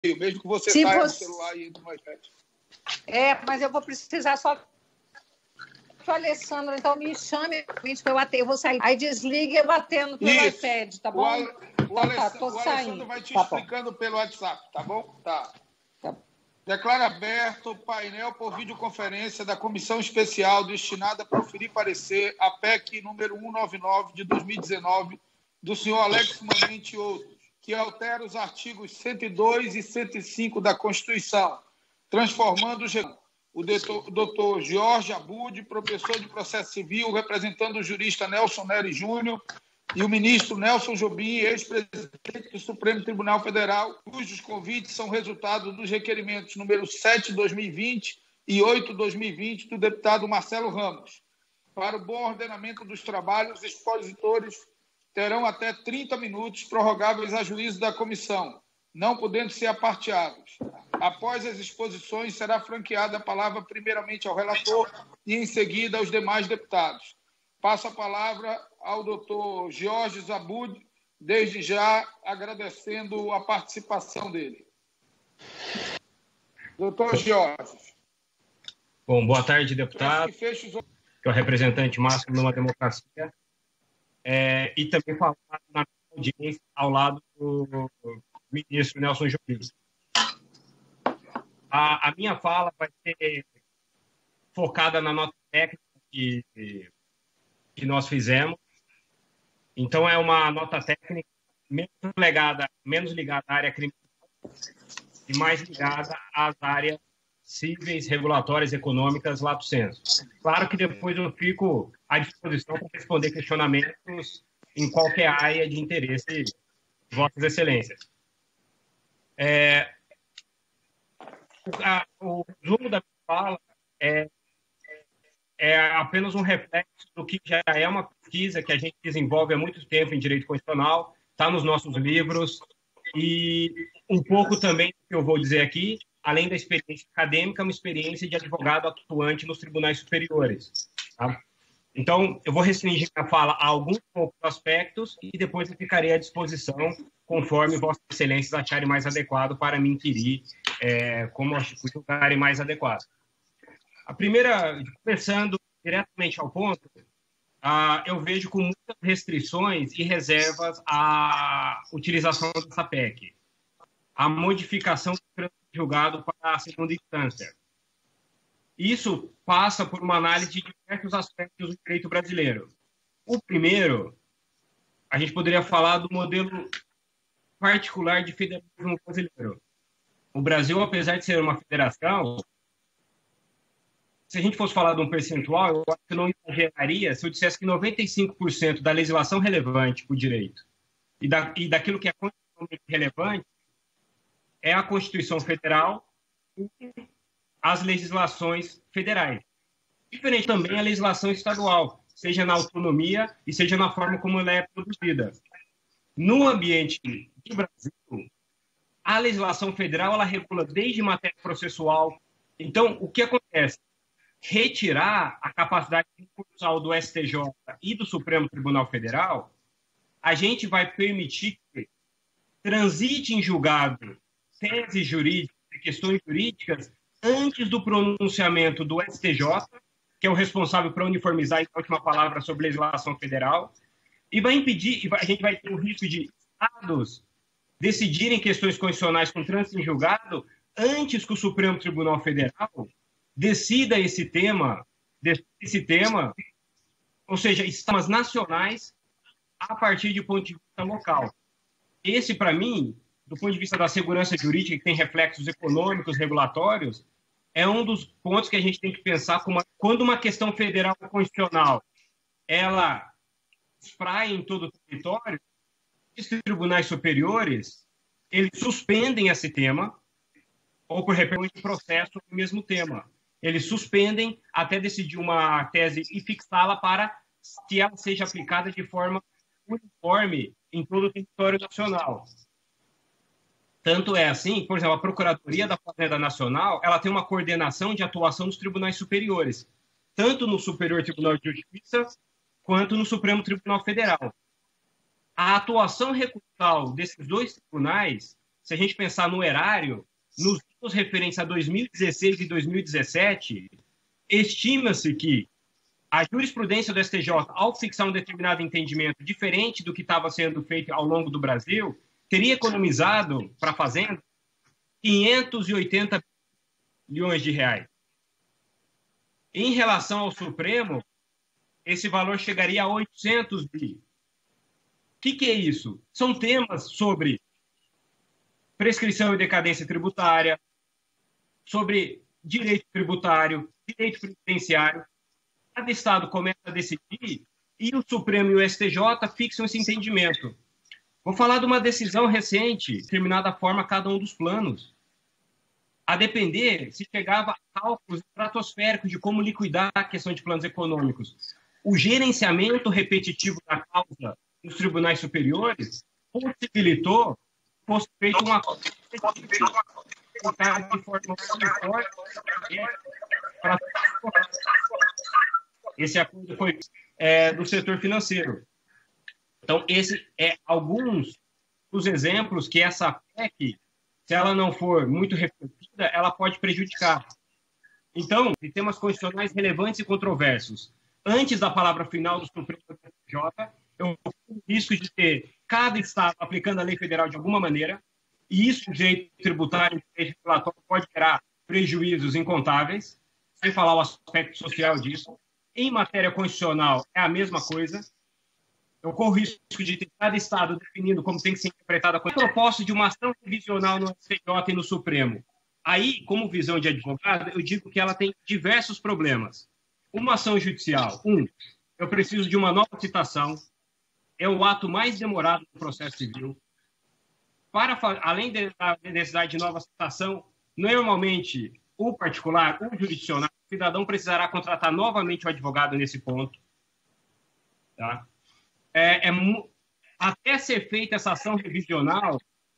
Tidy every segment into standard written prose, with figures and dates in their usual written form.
mesmo que você saia no celular e entre no iPad. Mas eu vou precisar só que o Alessandro, então, me chame para eu vou sair. Aí desliga eu batendo pelo iPad, tá bom? O Alessandro vai te explicando pelo WhatsApp, tá bom? Tá. Declara aberto o painel por videoconferência da Comissão Especial destinada a proferir parecer a PEC número 199 de 2019 do senhor Alex Manente e outros, que altera os artigos 102 e 105 da Constituição, transformando o doutor Jorge Abud, professor de processo civil, representando o jurista Nelson Nery Júnior, e o ministro Nelson Jobim, ex-presidente do Supremo Tribunal Federal, cujos convites são resultado dos requerimentos número 7/2020 e 8/2020 do deputado Marcelo Ramos. Para o bom ordenamento dos trabalhos, os expositores terão até 30 minutos prorrogáveis a juízo da comissão, não podendo ser aparteados. Após as exposições, será franqueada a palavra primeiramente ao relator e, em seguida, aos demais deputados. Passo a palavra ao doutor Jorge Abud, desde já agradecendo a participação dele. Doutor Jorge. Bom, boa tarde, deputado, que é o representante máximo numa democracia, e também falar na audiência ao lado do ministro Nelson Jobim. A minha fala vai ser focada na nota técnica que nós fizemos. Então, é uma nota técnica menos ligada à área criminal e mais ligada às áreas cíveis, regulatórias, econômicas, lato sensu. Claro que depois eu fico à disposição para responder questionamentos em qualquer área de interesse de Vossas Excelências. O resumo da minha fala é apenas um reflexo do que já é uma pesquisa que a gente desenvolve há muito tempo em direito constitucional, está nos nossos livros, e um pouco também do que eu vou dizer aqui, além da experiência acadêmica, uma experiência de advogado atuante nos tribunais superiores. Tá? Então, eu vou restringir a fala a alguns poucos aspectos e depois eu ficarei à disposição conforme Vossas Excelências acharem mais adequado para me inquirir como julgarem mais adequado. A primeira, começando diretamente ao ponto, eu vejo com muitas restrições e reservas a utilização dessa PEC. A modificação do trânsito julgado para a segunda instância. Isso passa por uma análise de diversos aspectos do direito brasileiro. O primeiro, a gente poderia falar do modelo particular de federalismo brasileiro. O Brasil, apesar de ser uma federação, se a gente fosse falar de um percentual, eu acho que não exageraria se eu dissesse que 95% da legislação relevante para o direito e daquilo que é constitucionalmente relevante é a Constituição Federal e as legislações federais. Diferente também a legislação estadual, seja na autonomia e seja na forma como ela é produzida. No ambiente do Brasil, a legislação federal ela regula desde matéria processual. Então, o que acontece? Retirar a capacidade concursal do STJ e do Supremo Tribunal Federal, a gente vai permitir que transite em julgado teses jurídicas e questões jurídicas antes do pronunciamento do STJ, que é o responsável por uniformizar a última palavra sobre legislação federal, e vai impedir, a gente vai ter o risco de estados decidirem questões constitucionais com trânsito em julgado antes que o Supremo Tribunal Federal decida esse tema, ou seja, sistemas nacionais a partir de ponto de vista local. Esse, para mim, do ponto de vista da segurança jurídica, que tem reflexos econômicos, regulatórios, é um dos pontos que a gente tem que pensar quando uma questão federal constitucional ela espraia em todo o território, os tribunais superiores eles suspendem esse tema ou por repercussão de processo no mesmo tema. Eles suspendem até decidir uma tese e fixá-la para que ela seja aplicada de forma uniforme em todo o território nacional. Tanto é assim, por exemplo, a Procuradoria da Fazenda Nacional ela tem uma coordenação de atuação dos tribunais superiores, tanto no Superior Tribunal de Justiça quanto no Supremo Tribunal Federal. A atuação recursal desses dois tribunais se a gente pensar no erário, nos anos referentes a 2016 e 2017, estima-se que a jurisprudência do STJ, ao fixar um determinado entendimento diferente do que estava sendo feito ao longo do Brasil, teria economizado para a Fazenda 580 milhões de reais. Em relação ao Supremo, esse valor chegaria a 800 bi. O que é isso? São temas sobre prescrição e decadência tributária, sobre direito tributário, direito previdenciário. Cada Estado começa a decidir e o Supremo e o STJ fixam esse entendimento. Vou falar de uma decisão recente, determinada forma cada um dos planos. A depender, se chegava a cálculos estratosféricos de como liquidar a questão de planos econômicos. O gerenciamento repetitivo da causa nos tribunais superiores possibilitou que fosse feito uma esse acordo foi do setor financeiro. Então, esse é alguns dos exemplos que essa PEC, se ela não for muito refletida, ela pode prejudicar. Então, em temas constitucionais relevantes e controversos, antes da palavra final do Supremo TJ, eu corro o risco de ter cada Estado aplicando a lei federal de alguma maneira, e isso, o direito tributário e o direito regulatório, pode gerar prejuízos incontáveis, sem falar o aspecto social disso. Em matéria constitucional, é a mesma coisa. Eu corro o risco de ter cada Estado definindo como tem que ser interpretada a proposta de uma ação revisional no STJ e no Supremo. Aí, como visão de advogado, eu digo que ela tem diversos problemas. Uma ação judicial. Eu preciso de uma nova citação. É o ato mais demorado do processo civil. Além da necessidade de nova citação, normalmente, o particular, o jurisdicional, o cidadão precisará contratar novamente o advogado nesse ponto. Tá? Até ser feita essa ação revisional,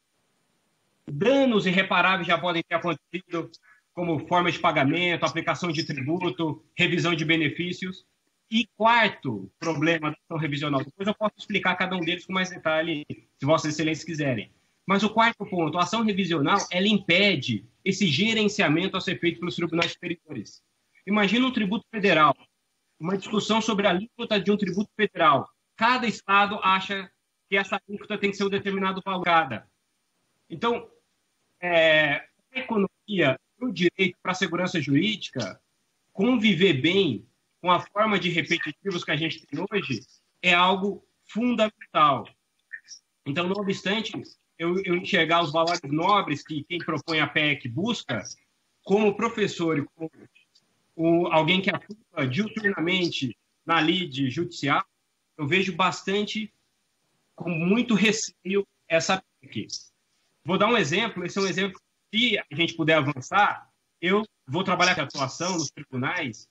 danos irreparáveis já podem ter acontecido, como forma de pagamento, aplicação de tributo, revisão de benefícios. E quarto problema da ação revisional, depois eu posso explicar cada um deles com mais detalhe, se Vossas Excelências quiserem. Mas o quarto ponto, a ação revisional, ela impede esse gerenciamento a ser feito pelos tribunais superiores. Imagina um tributo federal, uma discussão sobre a alíquota de um tributo federal. Cada Estado acha que essa alíquota tem que ser um determinado valor. Então, a economia, o direito para a segurança jurídica, conviver bem com a forma de repetitivos que a gente tem hoje, é algo fundamental. Então, não obstante eu enxergar os valores nobres que quem propõe a PEC busca, como professor e como alguém que atua diuturnamente na lide judicial, eu vejo com muito receio, essa PEC. Vou dar um exemplo, esse é um exemplo que, se a gente puder avançar, eu vou trabalhar com a atuação nos tribunais,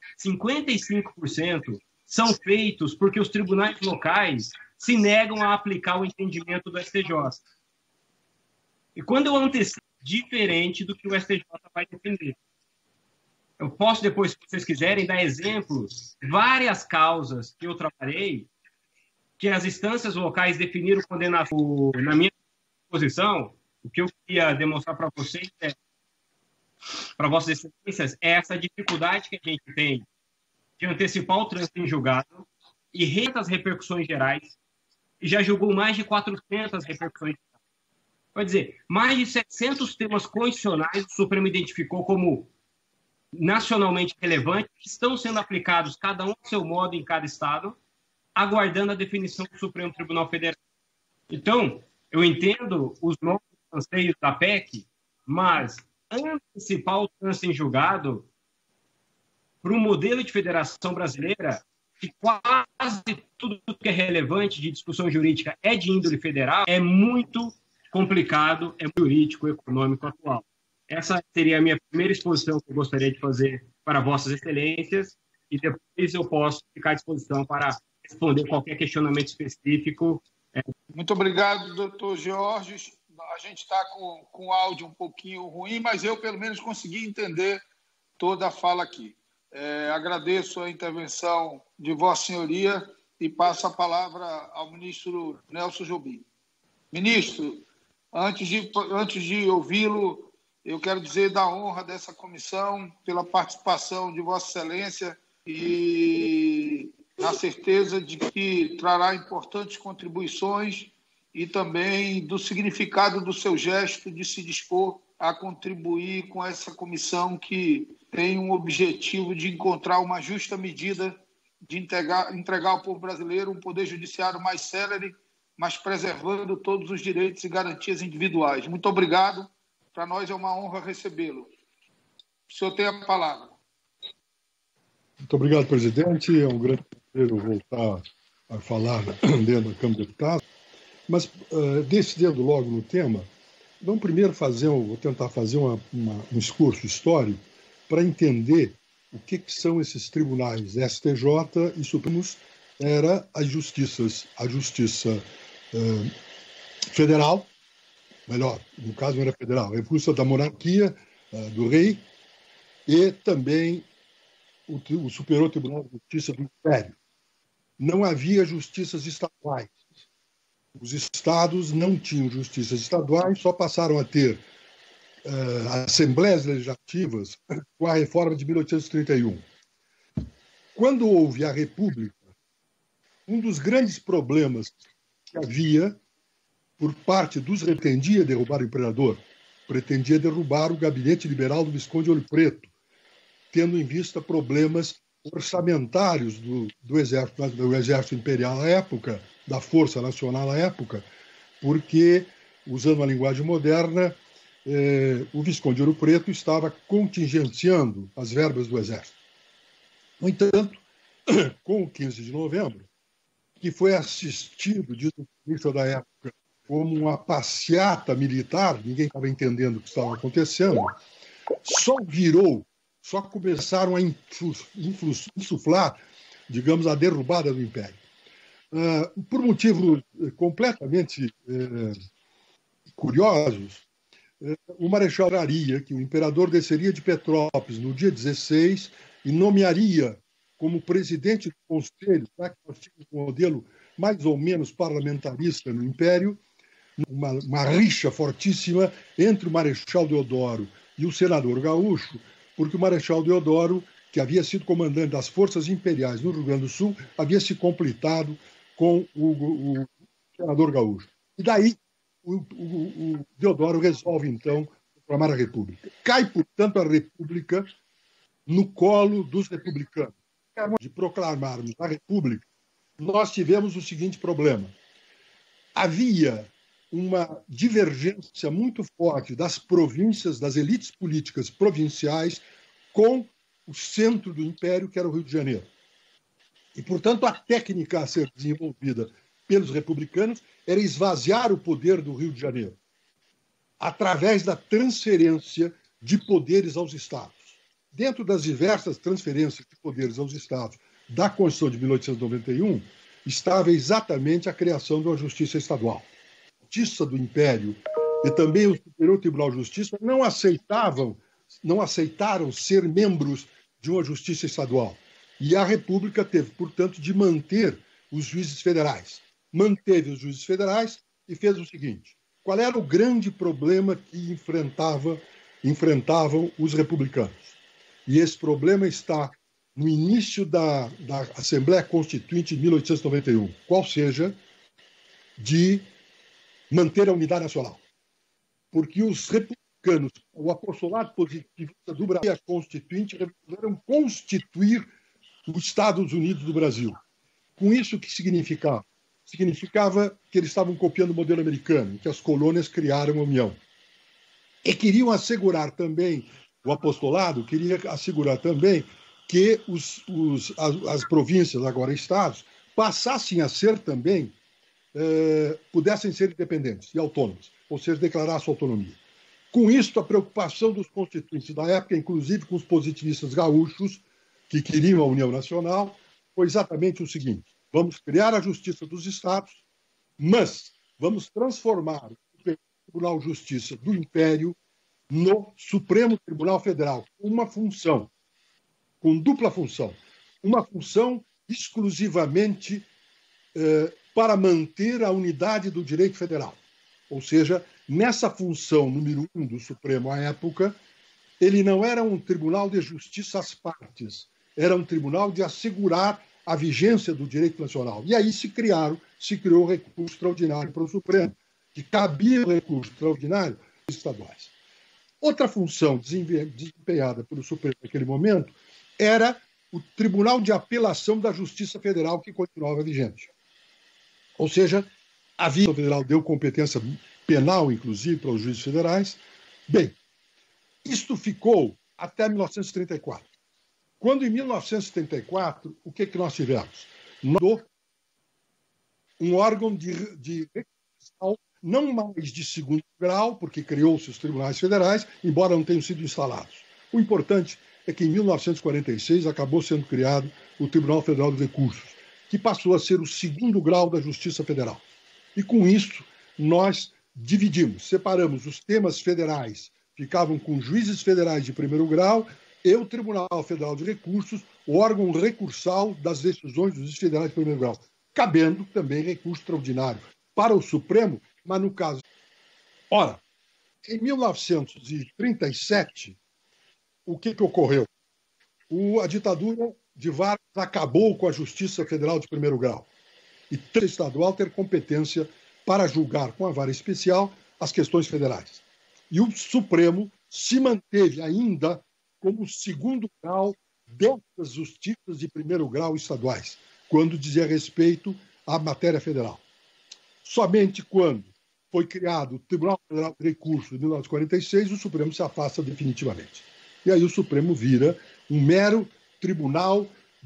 55% são feitos porque os tribunais locais se negam a aplicar o entendimento do STJ. E quando eu antecipo diferente do que o STJ vai defender, eu posso depois, se vocês quiserem, dar exemplos, várias causas que eu trabalhei, que as instâncias locais definiram condenação. Na minha posição, o que eu queria demonstrar para vocês para Vossas Excelências, é essa dificuldade que a gente tem de antecipar o trânsito em julgado e as repercussões gerais, e já julgou mais de 400 repercussões gerais. Quer dizer, mais de 700 temas constitucionais o Supremo identificou como nacionalmente relevantes, que estão sendo aplicados, cada um ao seu modo, em cada Estado, aguardando a definição do Supremo Tribunal Federal. Então, eu entendo os novos anseios da PEC, mas antecipar o trânsito em julgado para um modelo de federação brasileira que quase tudo que é relevante de discussão jurídica é de índole federal, é muito complicado, é jurídico, econômico atual. Essa seria a minha primeira exposição que eu gostaria de fazer para Vossas Excelências, e depois eu posso ficar à disposição para responder qualquer questionamento específico. Muito obrigado, doutor Georges. A gente está com o áudio um pouquinho ruim, mas eu, pelo menos, consegui entender toda a fala aqui. Agradeço a intervenção de Vossa Senhoria e passo a palavra ao ministro Nelson Jobim. Ministro, Antes de ouvi-lo, eu quero dizer da honra dessa comissão, pela participação de Vossa Excelência e na certeza de que trará importantes contribuições e também do significado do seu gesto de se dispor a contribuir com essa comissão que tem um objetivo de encontrar uma justa medida de entregar ao povo brasileiro um poder judiciário mais célere, mas preservando todos os direitos e garantias individuais. Muito obrigado. Para nós é uma honra recebê-lo. O senhor tem a palavra. Muito obrigado, presidente. É um grande prazer voltar a falar dentro da Câmara de Deputados. Mas, decidindo logo no tema, vamos primeiro vou tentar fazer um discurso histórico para entender o que são esses tribunais. STJ e Supremos era a Justiça Federal, melhor, no caso não era federal, é força da monarquia, do rei, e também o Superior Tribunal de Justiça do Império. Não havia justiças estaduais. Os estados não tinham justiças estaduais, só passaram a ter assembleias legislativas com a reforma de 1831. Quando houve a República, um dos grandes problemas que havia por parte dos que pretendia derrubar o imperador, pretendia derrubar o gabinete liberal do Visconde Ouro Preto, tendo em vista problemas orçamentários do exército imperial à época, da Força Nacional à época, porque, usando a linguagem moderna, o Visconde Ouro Preto estava contingenciando as verbas do exército. No entanto, com o 15 de novembro, que foi assistido, diz o ministro da época, como uma passeata militar, ninguém estava entendendo o que estava acontecendo, só começaram a insuflar, digamos, a derrubada do Império. Por motivos completamente curiosos, o Marechal oraria que o imperador desceria de Petrópolis no dia 16 e nomearia como presidente do Conselho, já que nós tínhamos um modelo mais ou menos parlamentarista no Império, uma rixa fortíssima entre o Marechal Deodoro e o senador Gaúcho, porque o Marechal Deodoro, que havia sido comandante das forças imperiais no Rio Grande do Sul, havia se completado com o senador Gaúcho. E daí o Deodoro resolve, então, proclamar a República. Cai, portanto, a República no colo dos republicanos. De proclamarmos a República, nós tivemos o seguinte problema. Havia uma divergência muito forte das províncias, das elites políticas provinciais, com o centro do Império, que era o Rio de Janeiro. E, portanto, a técnica a ser desenvolvida pelos republicanos era esvaziar o poder do Rio de Janeiro, através da transferência de poderes aos estados. Dentro das diversas transferências de poderes aos estados da Constituição de 1891, estava exatamente a criação de uma justiça estadual. A Justiça do Império e também o Superior Tribunal de Justiça não aceitaram ser membros de uma justiça estadual. E a República teve, portanto, de manter os juízes federais. Manteve os juízes federais e fez o seguinte: qual era o grande problema que enfrentavam os republicanos? E esse problema está no início da Assembleia Constituinte de 1891, qual seja, de manter a unidade nacional. Porque os republicanos, o apostolado positivista do Brasil, a Constituinte, resolveram constituir os Estados Unidos do Brasil. Com isso, o que significava? Significava que eles estavam copiando o modelo americano, em que as colônias criaram a União. E queriam assegurar também, o apostolado queria assegurar também que as províncias, agora estados, passassem a ser também, pudessem ser independentes e autônomas, ou seja, declarar sua autonomia. Com isso, a preocupação dos constituintes da época, inclusive com os positivistas gaúchos, que queriam a União Nacional, foi exatamente o seguinte: vamos criar a justiça dos estados, mas vamos transformar o Tribunal de Justiça do Império no Supremo Tribunal Federal, com dupla função. Uma função exclusivamente para manter a unidade do direito federal, ou seja, nessa função número 1 do Supremo à época, ele não era um tribunal de justiça às partes, era um tribunal de assegurar a vigência do direito nacional. E aí se criou o recurso extraordinário para o Supremo, que cabia o recurso extraordinário aos estaduais. Outra função desempenhada pelo Supremo naquele momento era o Tribunal de Apelação da Justiça Federal, que continuava vigente. Ou seja, a Justiça Federal deu competência penal, inclusive, para os juízes federais. Bem, isto ficou até 1934. Quando, em 1974, o que nós tivemos? Um órgão de recursal, não mais de segundo grau, porque criou-se os tribunais federais, embora não tenham sido instalados. O importante é que, em 1946, acabou sendo criado o Tribunal Federal de Recursos, que passou a ser o segundo grau da Justiça Federal. E, com isso, nós separamos os temas federais, ficavam com juízes federais de primeiro grau, e o Tribunal Federal de Recursos, o órgão recursal das decisões dos juízes federais de primeiro grau, cabendo também recurso extraordinário para o Supremo, mas no caso... Ora, em 1937, o que ocorreu? A ditadura de Vargas acabou com a Justiça Federal de primeiro grau e tem estadual ter competência para julgar com a vara especial as questões federais. E o Supremo se manteve ainda como segundo grau dessas justiças de primeiro grau estaduais, quando dizia respeito à matéria federal. Somente quando foi criado o Tribunal Federal de Recursos em 1946, o Supremo se afasta definitivamente. E aí o Supremo vira um mero tribunal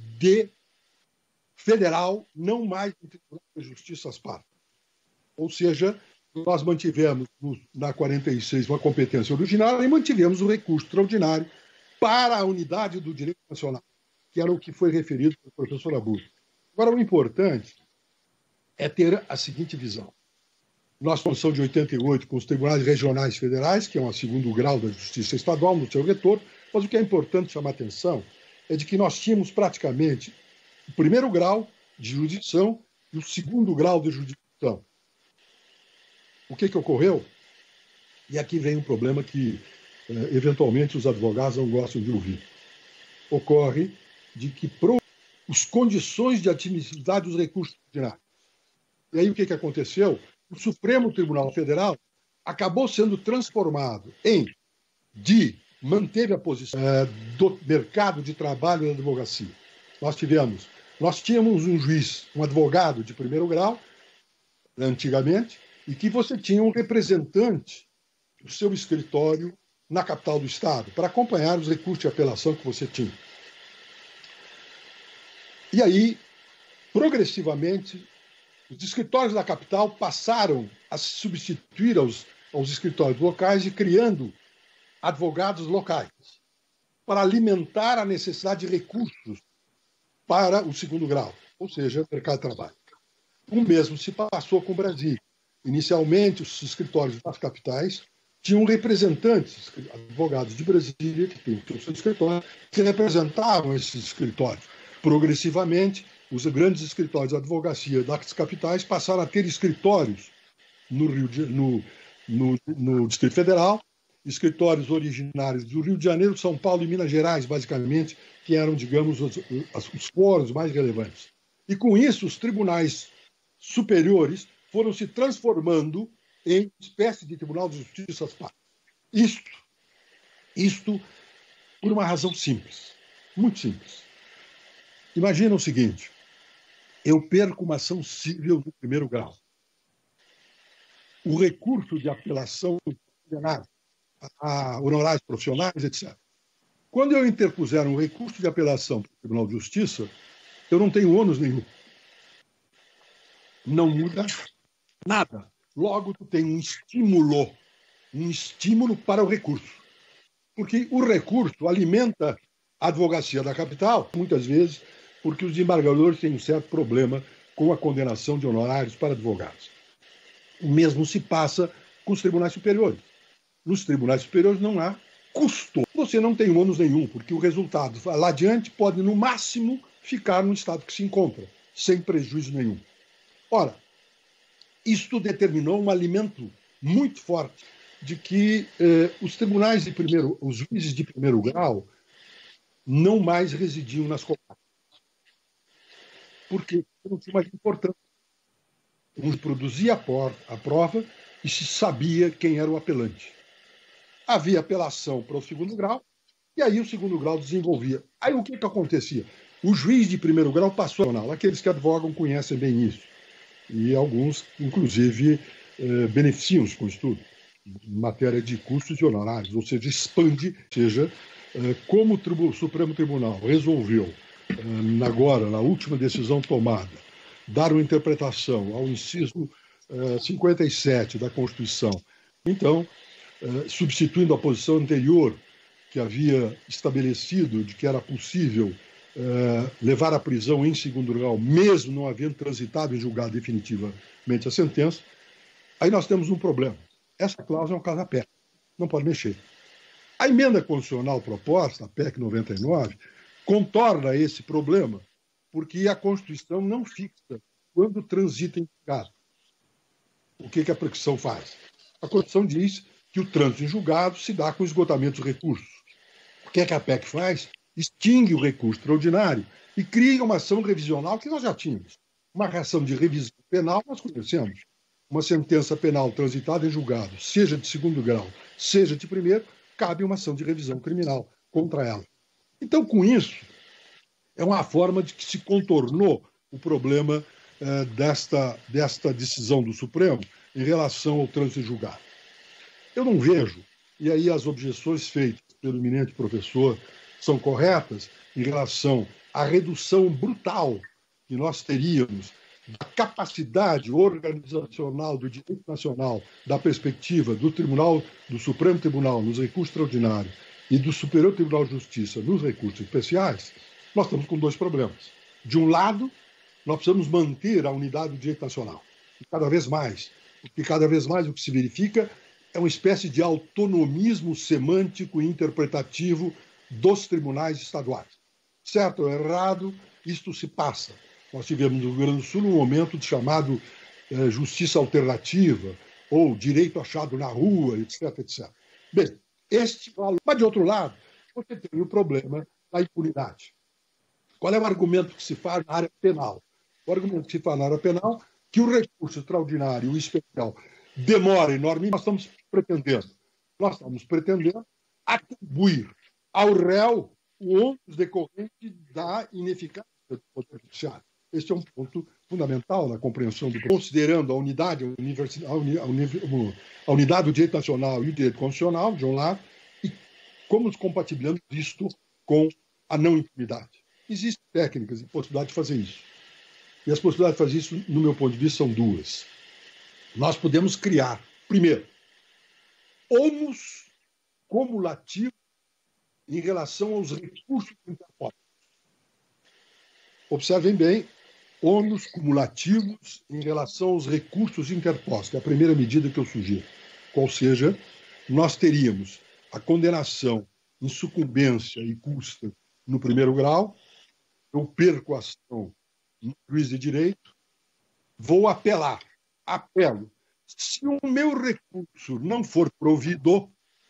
federal, não mais um tribunal de justiça às partes. Ou seja, nós mantivemos na 46 uma competência original e mantivemos o recurso extraordinário para a unidade do direito nacional, que era o que foi referido pelo professor Abud. Agora, o importante é ter a seguinte visão. Nós somos de 88 com os tribunais regionais federais, que é um segundo grau da justiça estadual no seu retorno, mas o que é importante chamar a atenção é de que nós tínhamos praticamente o primeiro grau de jurisdição e o segundo grau de jurisdição. O que ocorreu? E aqui vem um problema que, eventualmente, os advogados não gostam de ouvir. Ocorre de que as condições de admissibilidade dos recursos ordinários. E aí o que aconteceu? O Supremo Tribunal Federal acabou sendo transformado manteve a posição do mercado de trabalho da advocacia. Nós tínhamos um juiz, um advogado de primeiro grau, antigamente, e que você tinha um representante do seu escritório na capital do Estado, para acompanhar os recursos de apelação que você tinha. E aí, progressivamente, os escritórios da capital passaram a se substituir aos escritórios locais e criando advogados locais para alimentar a necessidade de recursos para o segundo grau, ou seja, mercado de trabalho. O mesmo se passou com Brasília. Inicialmente, os escritórios das capitais tinham representantes, advogados de Brasília, que têm o seu escritório, que representavam esses escritórios. Progressivamente, os grandes escritórios de advocacia das capitais passaram a ter escritórios no Distrito Federal, escritórios originários do Rio de Janeiro, São Paulo e Minas Gerais, basicamente, que eram, digamos, os fóruns mais relevantes. E, com isso, os tribunais superiores foram se transformando em espécie de tribunal de justiça às partes. Isto por uma razão simples, muito simples. Imagina o seguinte, eu perco uma ação civil do primeiro grau. O recurso de apelação a honorários profissionais, etc. Quando eu interpuser um recurso de apelação para o Tribunal de Justiça, eu não tenho ônus nenhum. Não muda nada. Logo, tu tem um estímulo para o recurso. Porque o recurso alimenta a advocacia da capital, muitas vezes, porque os desembargadores têm um certo problema com a condenação de honorários para advogados. O mesmo se passa com os tribunais superiores. Nos tribunais superiores não há custo. Você não tem ônus nenhum, porque o resultado lá adiante pode, no máximo, ficar no estado que se encontra, sem prejuízo nenhum. Ora, isto determinou um alimento muito forte de que os juízes de primeiro grau não mais residiam nas comarcas. Porque não tinha mais importância. Um produzia a prova e se sabia quem era o apelante. Havia apelação para o segundo grau, e aí o segundo grau desenvolvia. Aí o que acontecia? O juiz de primeiro grau passou a jornal. Aqueles que advogam conhecem bem isso. E alguns, inclusive, beneficiam-se com isso tudo, em matéria de custos e honorários, ou seja, expande, como o Supremo Tribunal resolveu, agora, na última decisão tomada, dar uma interpretação ao inciso 57 da Constituição. Então, substituindo a posição anterior, que havia estabelecido de que era possível levar à prisão em segundo grau, mesmo não havendo transitado e julgado definitivamente a sentença, aí nós temos um problema. Essa cláusula é um caso à PEC, não pode mexer. A emenda constitucional proposta, a PEC 99, contorna esse problema, porque a Constituição não fixa quando transita em julgado. O que a Constituição faz? A Constituição diz que o trânsito em julgado se dá com o esgotamento dos recursos. O que a PEC faz? Extingue o recurso extraordinário e cria uma ação revisional que nós já tínhamos. Uma ação de revisão penal nós conhecemos. Uma sentença penal transitada em julgado, seja de segundo grau, seja de primeiro, cabe uma ação de revisão criminal contra ela. Então, com isso, é uma forma de que se contornou o problema desta decisão do Supremo em relação ao trânsito em julgado. Eu não vejo, e aí as objeções feitas pelo eminente professor são corretas em relação à redução brutal que nós teríamos da capacidade organizacional do direito nacional, da perspectiva do Supremo Tribunal nos recursos extraordinários e do Superior Tribunal de Justiça nos recursos especiais, nós estamos com dois problemas. De um lado, nós precisamos manter a unidade do direito nacional, e cada vez mais, porque cada vez mais o que se verifica é uma espécie de autonomismo semântico e interpretativo dos tribunais estaduais. Certo ou errado, isto se passa. Nós tivemos no Rio Grande do Sul um momento de chamado justiça alternativa, ou direito achado na rua, etc, etc. Bem, mas de outro lado, você tem o problema da impunidade. Qual é o argumento que se faz na área penal? O argumento que se faz na área penal é que o recurso extraordinário e especial demora enormemente. Nós estamos pretendendo atribuir ao réu o ônus decorrente da ineficácia do Poder Judiciário. Este é um ponto fundamental na compreensão do considerando a unidade do direito nacional e o direito constitucional, de um lado, e como nos compatibilizamos isto com a não impunidade. Existem técnicas e possibilidades de fazer isso. E as possibilidades de fazer isso, no meu ponto de vista, são duas. Nós podemos criar, primeiro, ônus cumulativo em relação aos recursos interpostos. Observem bem, ônus cumulativos em relação aos recursos interpostos, é a primeira medida que eu sugiro. Qual seja, nós teríamos a condenação em sucumbência e custa no primeiro grau, eu perco a ação no juiz de direito, vou apelar, apelo. Se o meu recurso não for provido,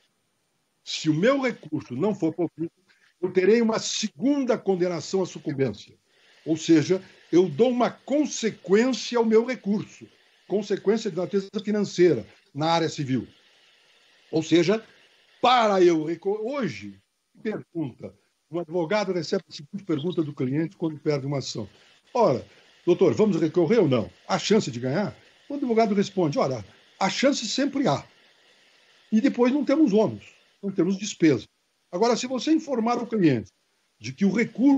eu terei uma segunda condenação à sucumbência. Ou seja, eu dou uma consequência ao meu recurso, consequência de natureza financeira na área civil. Ou seja, para eu recorrer... Hoje, pergunta, um advogado recebe a seguinte pergunta do cliente quando perde uma ação. Ora, doutor, vamos recorrer ou não? Há chance de ganhar? O advogado responde, olha, a chance sempre há. E depois não temos ônus, não temos despesa. Agora, se você informar o cliente de que o recurso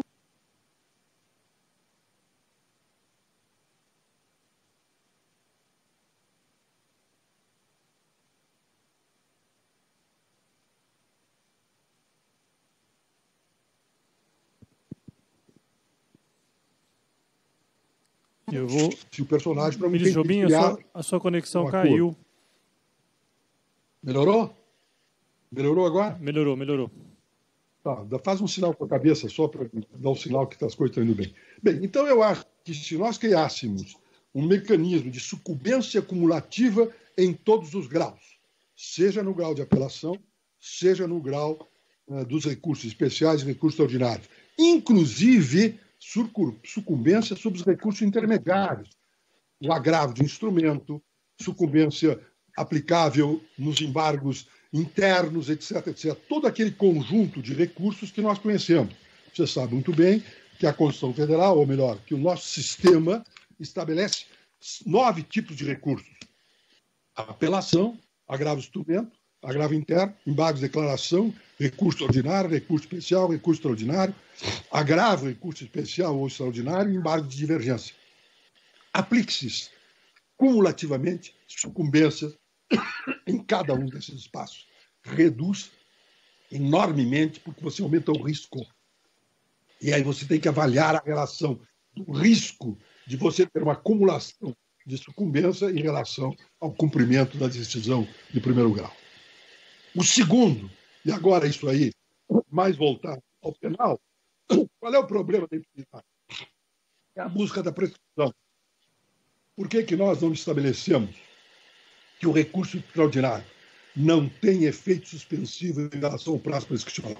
eu vou... Se o personagem... Ministro Jobim, a sua conexão caiu. Melhorou? Melhorou agora? Melhorou. Tá, faz um sinal com a cabeça só para dar um sinal que as coisas estão indo bem. Bem, então eu acho que se nós criássemos um mecanismo de sucumbência cumulativa em todos os graus, seja no grau de apelação, seja no grau dos recursos especiais e recursos ordinários, inclusive sucumbência sobre os recursos intermediários, o agravo de instrumento, sucumbência aplicável nos embargos internos, etc., etc. Todo aquele conjunto de recursos que nós conhecemos. Você sabe muito bem que a Constituição Federal, ou melhor, que o nosso sistema estabelece 9 tipos de recursos. Apelação, agravo de instrumento, agravo interno, embargos de declaração, recurso ordinário, recurso especial, recurso extraordinário, agravo, recurso especial ou extraordinário e embargo de divergência. Aplique-se cumulativamente sucumbências em cada um desses espaços. Reduz enormemente porque você aumenta o risco. E aí você tem que avaliar a relação do risco de você ter uma acumulação de sucumbência em relação ao cumprimento da decisão de primeiro grau. O segundo, e agora isso aí, mais voltado ao penal, qual é o problema da impunidade? É a busca da prescrição. Por que nós não estabelecemos que o recurso extraordinário não tem efeito suspensivo em relação ao prazo prescricional?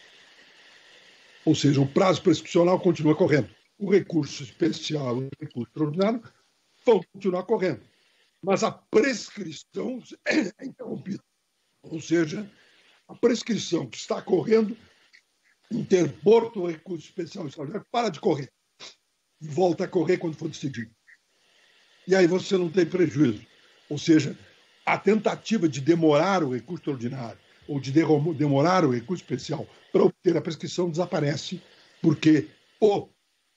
Ou seja, o prazo prescricional continua correndo. O recurso especial e o recurso extraordinário vão continuar correndo. Mas a prescrição é interrompida. Ou seja, a prescrição que está correndo, interposto o recurso especial e extraordinário, para de correr. E volta a correr quando for decidido. E aí você não tem prejuízo. Ou seja, a tentativa de demorar o recurso extraordinário ou de demorar o recurso especial para obter a prescrição desaparece, porque o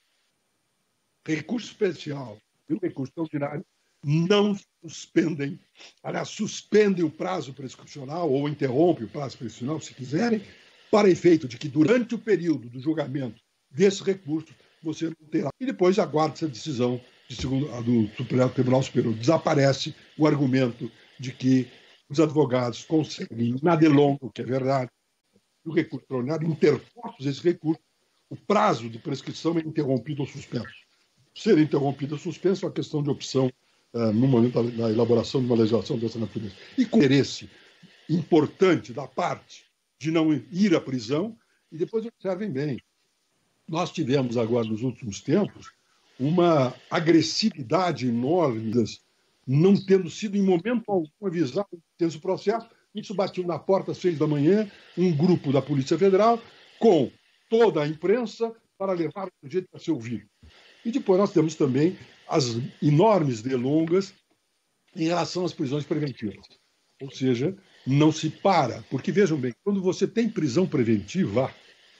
recurso especial e o recurso extraordinário não suspendem, aliás, suspendem o prazo prescricional ou interrompem o prazo prescricional, se quiserem, para efeito de que durante o período do julgamento desse recurso você não terá. E depois aguarda-se a decisão do Tribunal Superior. Desaparece o argumento de que os advogados conseguem, na delonga, que é verdade, o recurso extraordinário, interpostos esse recurso, o prazo de prescrição é interrompido ou suspenso. Ser interrompido ou suspenso é uma questão de opção no momento da elaboração de uma legislação dessa natureza. E com interesse importante da parte de não ir à prisão, e depois observem bem, nós tivemos agora, nos últimos tempos, uma agressividade enorme, não tendo sido em momento algum avisado desse processo. Isso bateu na porta às 6 da manhã, um grupo da Polícia Federal, com toda a imprensa, para levar o sujeito a ser ouvido. E depois nós temos também as enormes delongas em relação às prisões preventivas. Ou seja, não se para, porque vejam bem, quando você tem prisão preventiva,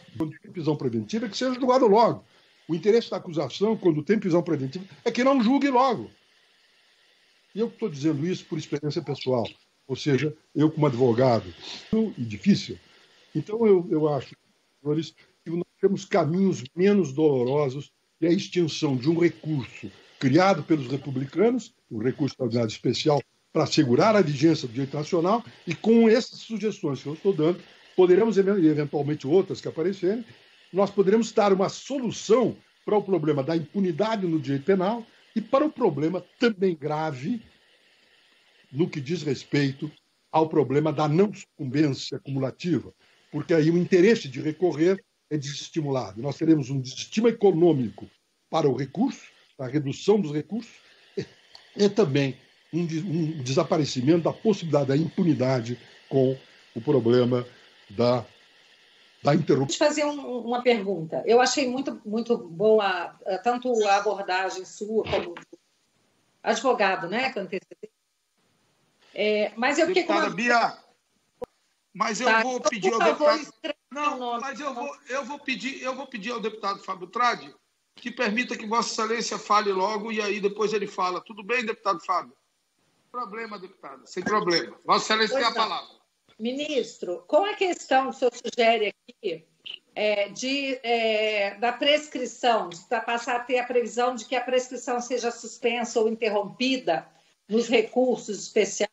é que seja julgado logo. O interesse da acusação, quando tem prisão preventiva, é que não julgue logo. E eu estou dizendo isso por experiência pessoal. Ou seja, eu como advogado, e difícil. Então eu acho, senhores, que nós temos caminhos menos dolorosos que a extinção de um recurso criado pelos republicanos, o recurso extraordinário especial, para assegurar a vigência do direito nacional, e com essas sugestões que eu estou dando, poderemos, e eventualmente outras que aparecerem, nós poderemos dar uma solução para o problema da impunidade no direito penal e para o problema também grave no que diz respeito ao problema da não sucumbência cumulativa, porque aí o interesse de recorrer é desestimulado. Nós teremos um desestímulo econômico para o recurso, a redução dos recursos, e também um desaparecimento da possibilidade da impunidade com o problema da interrupção. Deixa eu fazer uma pergunta. Eu achei muito boa tanto a abordagem sua como advogado, né, que antecedeu. Mas eu fiquei com uma... Bia, mas eu vou pedir ao deputado... Não, mas eu vou pedir ao deputado Fábio Tradi que permita que Vossa Excelência fale logo e aí depois ele fala. Tudo bem, deputado Fábio? Sem problema, deputada, sem problema. Vossa Excelência tem a palavra. Ministro, qual a questão que o senhor sugere aqui da prescrição, para passar a ter a previsão de que a prescrição seja suspensa ou interrompida nos recursos especiais?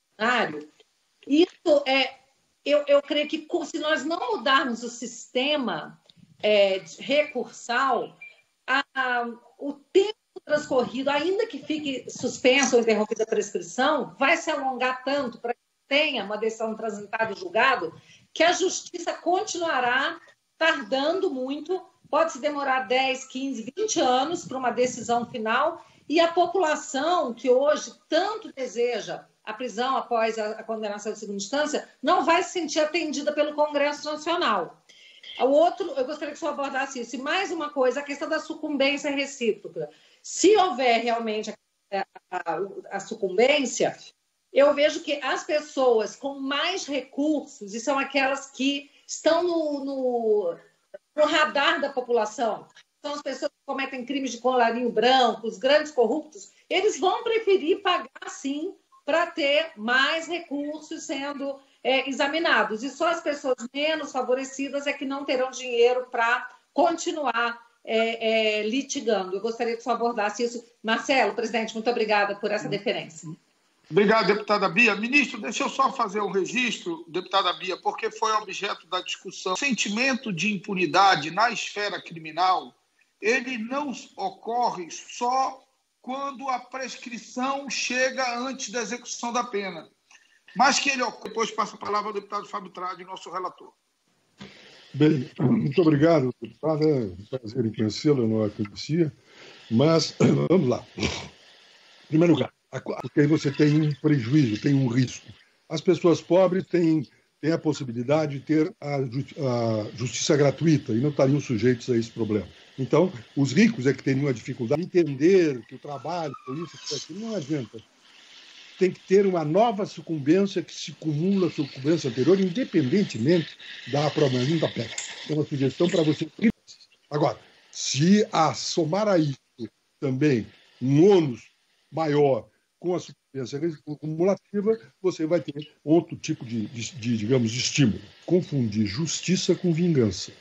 Isso eu creio que se nós não mudarmos o sistema recursal, o tempo transcorrido, ainda que fique suspensa ou interrompida a prescrição, vai se alongar tanto para que tenha uma decisão transitada e julgado, que a justiça continuará tardando muito, pode se demorar 10, 15, 20 anos para uma decisão final, e a população que hoje tanto deseja a prisão após a condenação de segunda instância não vai se sentir atendida pelo Congresso Nacional. O outro, eu gostaria que o senhor abordasse isso. E mais uma coisa, a questão da sucumbência recíproca. Se houver realmente a sucumbência, eu vejo que as pessoas com mais recursos, e são aquelas que estão no radar da população, são as pessoas que cometem crimes de colarinho branco, os grandes corruptos, eles vão preferir pagar, sim, para ter mais recursos sendo examinados. E só as pessoas menos favorecidas é que não terão dinheiro para continuar litigando. Eu gostaria que o senhor abordasse isso. Marcelo, presidente, muito obrigada por essa deferência. Obrigado, deputada Bia. Ministro, deixa eu só fazer um registro, deputada Bia, porque foi objeto da discussão. O sentimento de impunidade na esfera criminal, ele não ocorre só quando a prescrição chega antes da execução da pena, mas que ele ocorre. Depois passa a palavra ao deputado Fábio Tradi, nosso relator. Bem, muito obrigado, deputada. É um prazer em conhecê-la, não a conhecia, mas vamos lá. Em primeiro lugar, porque aí você tem um prejuízo, tem um risco. As pessoas pobres têm a possibilidade de ter a justiça gratuita e não estariam sujeitos a esse problema. Então, os ricos é que teriam a dificuldade de entender que o trabalho, polícia, aquilo não adianta. Tem que ter uma nova sucumbência que se cumula à sucumbência anterior, independentemente da aprovação da pena. É uma sugestão para você. Agora, se somar a isso também um ônus maior com a sucumbência cumulativa, você vai ter outro tipo digamos, de estímulo. Confundir justiça com vingança.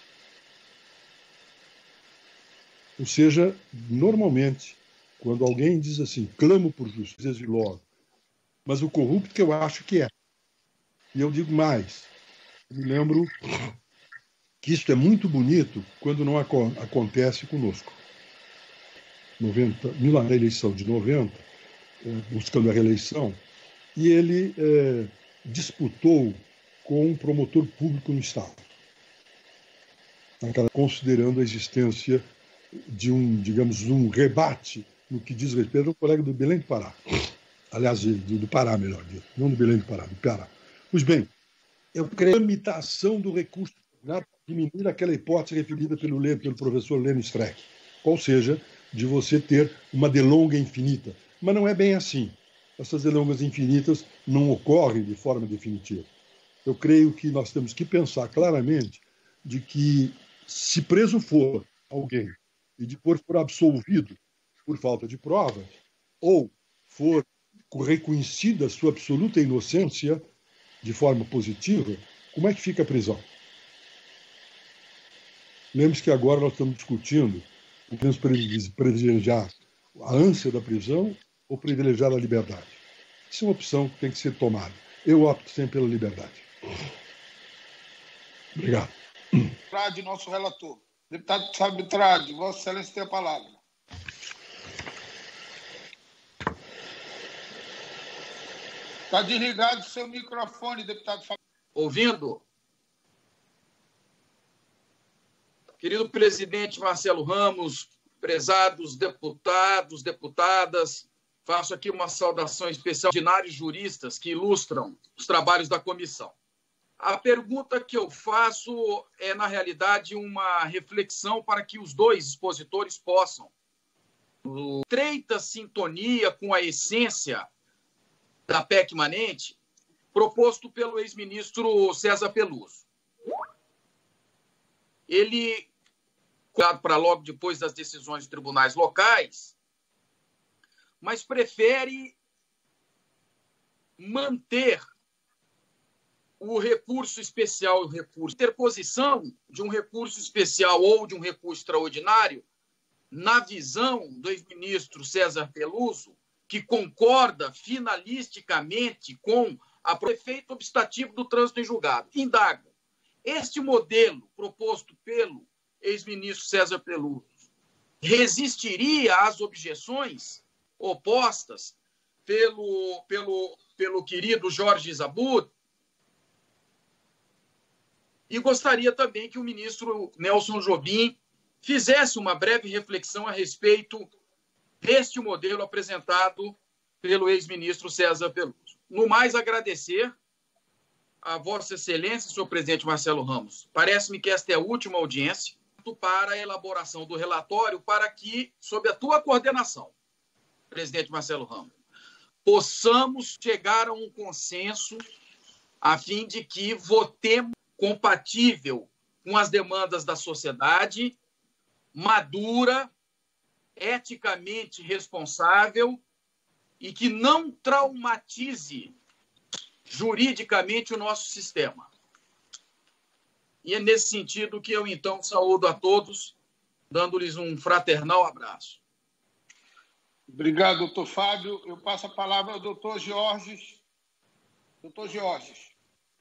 Ou seja, normalmente, quando alguém diz assim, clamo por justiça, diz logo, mas o corrupto que eu acho que é. E eu digo mais, eu me lembro que isso é muito bonito quando não acontece conosco. Na eleição de 90, buscando a reeleição, e ele disputou com um promotor público no Estado, considerando a existência de um rebate no que diz respeito ao colega do Belém do Pará. Aliás, do Pará, melhor dito, não do Belém do Pará, do Pará. Pois bem, eu creio a limitação do recurso para diminuir aquela hipótese referida pelo professor Lênin Streck, ou seja, de você ter uma delonga infinita. Mas não é bem assim. Essas delongas infinitas não ocorrem de forma definitiva. Eu creio que nós temos que pensar claramente de que, se preso for alguém e depois for absolvido por falta de provas, ou for reconhecida a sua absoluta inocência de forma positiva, como é que fica a prisão? Lembre-se que agora nós estamos discutindo, podemos privilegiar a ânsia da prisão ou privilegiar a liberdade. Isso é uma opção que tem que ser tomada. Eu opto sempre pela liberdade. Obrigado. Tradi, nosso relator. Deputado Fábio Tradi, Vossa Excelência tem a palavra. Está desligado o seu microfone, deputado Fábio. Ouvindo? Querido presidente Marcelo Ramos, prezados deputados, deputadas, faço aqui uma saudação especial aos ordinários juristas que ilustram os trabalhos da comissão. A pergunta que eu faço é, na realidade, uma reflexão para que os dois expositores possam, em estreita sintonia com a essência da PEC imanente, proposto pelo ex-ministro César Peluso. Ele, para logo depois das decisões de tribunais locais, mas prefere manter o recurso especial, interposição de um recurso especial ou de um recurso extraordinário, na visão do ex-ministro César Peluso, que concorda finalisticamente com o efeito obstativo do trânsito em julgado. Indago, este modelo proposto pelo ex-ministro César Peluso resistiria às objeções opostas pelo querido Jorge Zabut. E gostaria também que o ministro Nelson Jobim fizesse uma breve reflexão a respeito deste modelo apresentado pelo ex-ministro César Peluso. No mais, agradecer a Vossa Excelência, senhor presidente Marcelo Ramos. Parece-me que esta é a última audiência para a elaboração do relatório, para que, sob a tua coordenação, presidente Marcelo Ramos, possamos chegar a um consenso a fim de que votemos compatível com as demandas da sociedade, madura, eticamente responsável e que não traumatize juridicamente o nosso sistema. E é nesse sentido que eu, então, saúdo a todos, dando-lhes um fraternal abraço. Obrigado, doutor Fábio. Eu passo a palavra ao doutor Georges. Doutor Georges.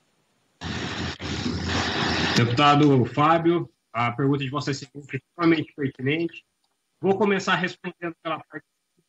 Deputado Fábio, a pergunta de Vossa Excelência é extremamente pertinente. Vou começar respondendo pela parte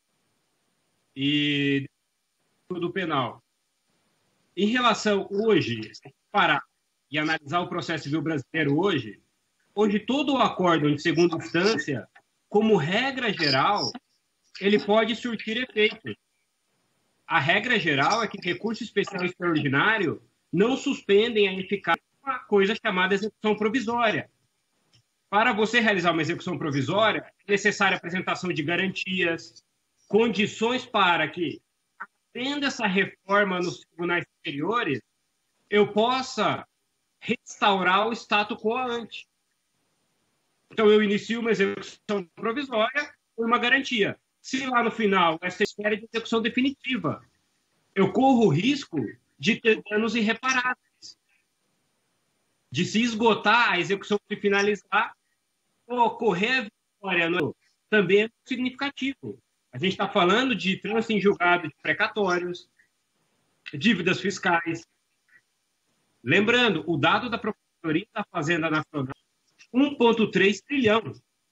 e do penal. Em relação hoje, se parar e analisar o processo civil brasileiro hoje todo o acórdão de segunda instância, como regra geral, ele pode surtir efeito. A regra geral é que recurso especial e extraordinário não suspendem a eficácia de uma coisa chamada execução provisória. Para você realizar uma execução provisória, é necessária a apresentação de garantias, condições para que, tendo essa reforma nos tribunais superiores, eu possa restaurar o status quo ante. Então, eu inicio uma execução provisória por uma garantia. Se lá no final essa espera de execução definitiva, eu corro o risco de ter danos irreparáveis, de se esgotar a execução de finalizar, ou ocorrer a vitória também é significativo. A gente está falando de trânsito em julgado de precatórios, dívidas fiscais. Lembrando, o dado da Procuradoria da Fazenda Nacional, 1,3 trilhão.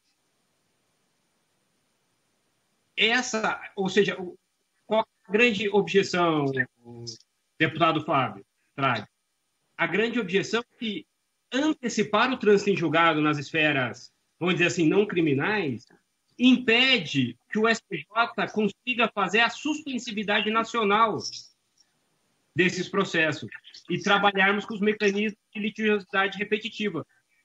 Ou seja, qual a grande objeção, o deputado Fábio traz? A grande objeção é que antecipar o trânsito em julgado nas esferas, vamos dizer assim, não criminais, impede que o STJ consiga fazer a suspensividade nacional desses processos e trabalharmos com os mecanismos de litigiosidade repetitiva.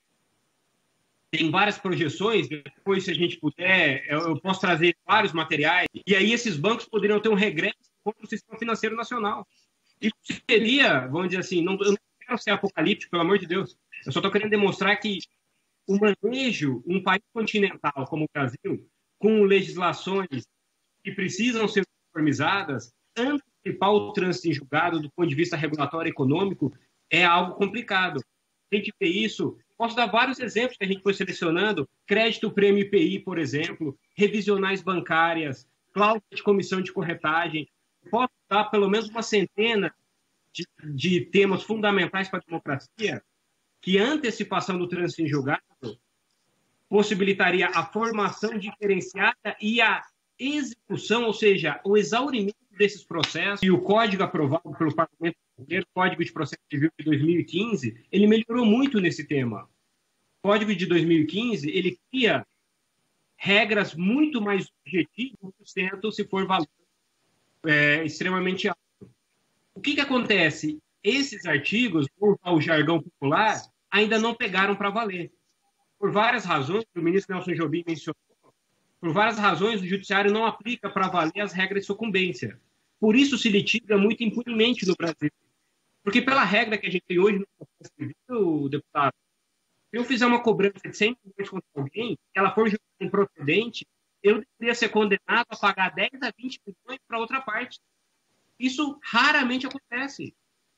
Tem várias projeções, depois, se a gente puder, eu posso trazer vários materiais, e aí esses bancos poderiam ter um regresso contra o sistema financeiro nacional. Isso seria, vamos dizer assim, eu não quero ser apocalíptico, pelo amor de Deus, eu só estou querendo demonstrar que o manejo, um país continental como o Brasil, com legislações que precisam ser uniformizadas, antecipar o trânsito em julgado do ponto de vista regulatório e econômico é algo complicado. A gente vê isso, posso dar vários exemplos que a gente foi selecionando, crédito prêmio IPI, por exemplo, revisionais bancárias, cláusula de comissão de corretagem. Posso dar pelo menos uma centena de temas fundamentais para a democracia que a antecipação do trânsito em julgado possibilitaria a formação diferenciada e a execução, ou seja, o exaurimento desses processos. E o código aprovado pelo Parlamento Brasileiro, o Código de Processo Civil de 2015, ele melhorou muito nesse tema. O Código de 2015, ele cria regras muito mais objetivas, se for valor extremamente alto. O que acontece? Esses artigos, por o jargão popular, ainda não pegaram para valer. Por várias razões, o ministro Nelson Jobim mencionou, por várias razões, o judiciário não aplica para valer as regras de sucumbência. Por isso se litiga muito impunemente no Brasil. Porque pela regra que a gente tem hoje no processo civil, deputado, se eu fizer uma cobrança de 100 milhões contra alguém, se ela for julgada improcedente, eu deveria ser condenado a pagar 10 a 20 milhões para outra parte. Isso raramente acontece.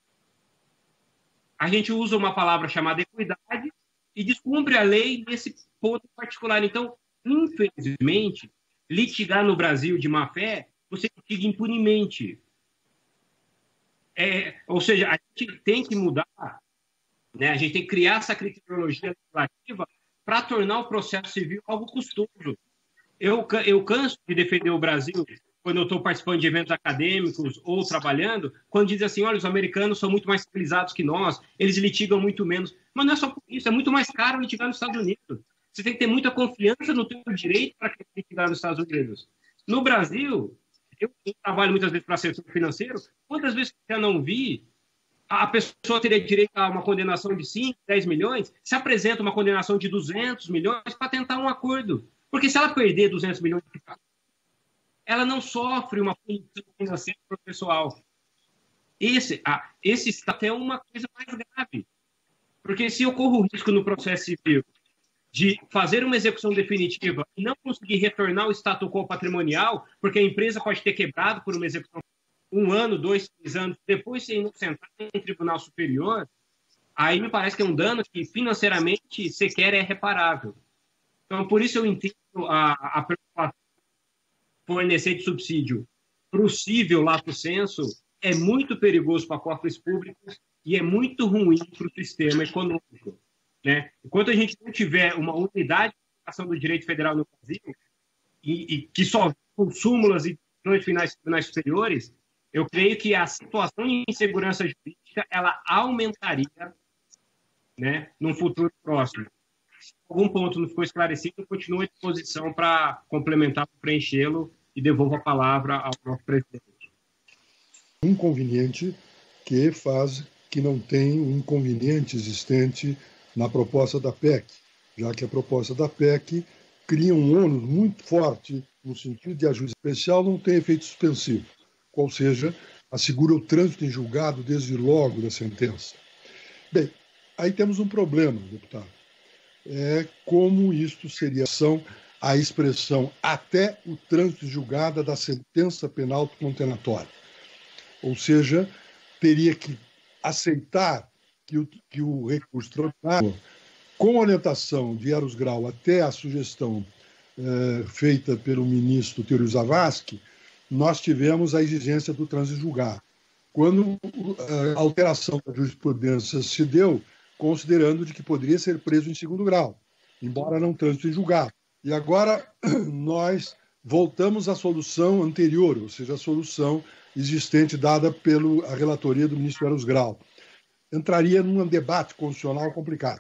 A gente usa uma palavra chamada equidade e descumpre a lei nesse ponto particular. Então, infelizmente, litigar no Brasil de má-fé, você litiga impunemente. Ou seja, a gente tem que mudar, né? A gente tem que criar essa criteriologia legislativa para tornar o processo civil algo custoso. Eu canso de defender o Brasil quando eu estou participando de eventos acadêmicos ou trabalhando, quando dizem assim, olha, os americanos são muito mais civilizados que nós, eles litigam muito menos. Mas não é só por isso, é muito mais caro litigar nos Estados Unidos. Você tem que ter muita confiança no teu direito para litigar nos Estados Unidos. No Brasil, eu trabalho muitas vezes para setor financeiro, quantas vezes eu já não vi a pessoa teria direito a uma condenação de 5, 10 milhões, se apresenta uma condenação de 200 milhões para tentar um acordo. Porque se ela perder 200 milhões, ela não sofre uma punição financeira processual. Esse até é uma coisa mais grave. Porque se eu corro o risco no processo civil de fazer uma execução definitiva e não conseguir retornar o status quo patrimonial, porque a empresa pode ter quebrado por uma execução 1 ano, 2, 3 anos, depois ser inocentado em tribunal superior, aí me parece que é um dano que financeiramente sequer é reparável. Então, por isso eu entendo a preocupação de fornecer de subsídio possível lato sensu é muito perigoso para cofres públicos e é muito ruim para o sistema econômico. Né? Enquanto a gente não tiver uma unidade de aplicação do direito federal no Brasil e que só com súmulas e decisões finais de tribunais superiores, eu creio que a situação de insegurança jurídica ela aumentaria, né, num futuro próximo. Se algum ponto não ficou esclarecido, eu continuo à disposição para complementar, para preenchê-lo e devolvo a palavra ao nosso presidente. Inconveniente que faz que não tem um inconveniente existente na proposta da PEC, já que a proposta da PEC cria um ônus muito forte no sentido de a juíza especial não ter efeito suspensivo, qual seja, assegura o trânsito em julgado desde logo da sentença. Bem, aí temos um problema, deputado. É como isto seria a expressão até o trânsito em julgado da sentença penal condenatória. Ou seja, teria que aceitar que o recurso extraordinário, com orientação de Eros Grau até a sugestão feita pelo ministro Teori Zavascki, nós tivemos a exigência do trânsito em julgado. Quando a alteração da jurisprudência se deu, considerando de que poderia ser preso em segundo grau, embora não trânsito em julgado. E agora nós voltamos à solução anterior, ou seja, a solução existente dada pela relatoria do ministro Eros Grau. Entraria num debate constitucional complicado.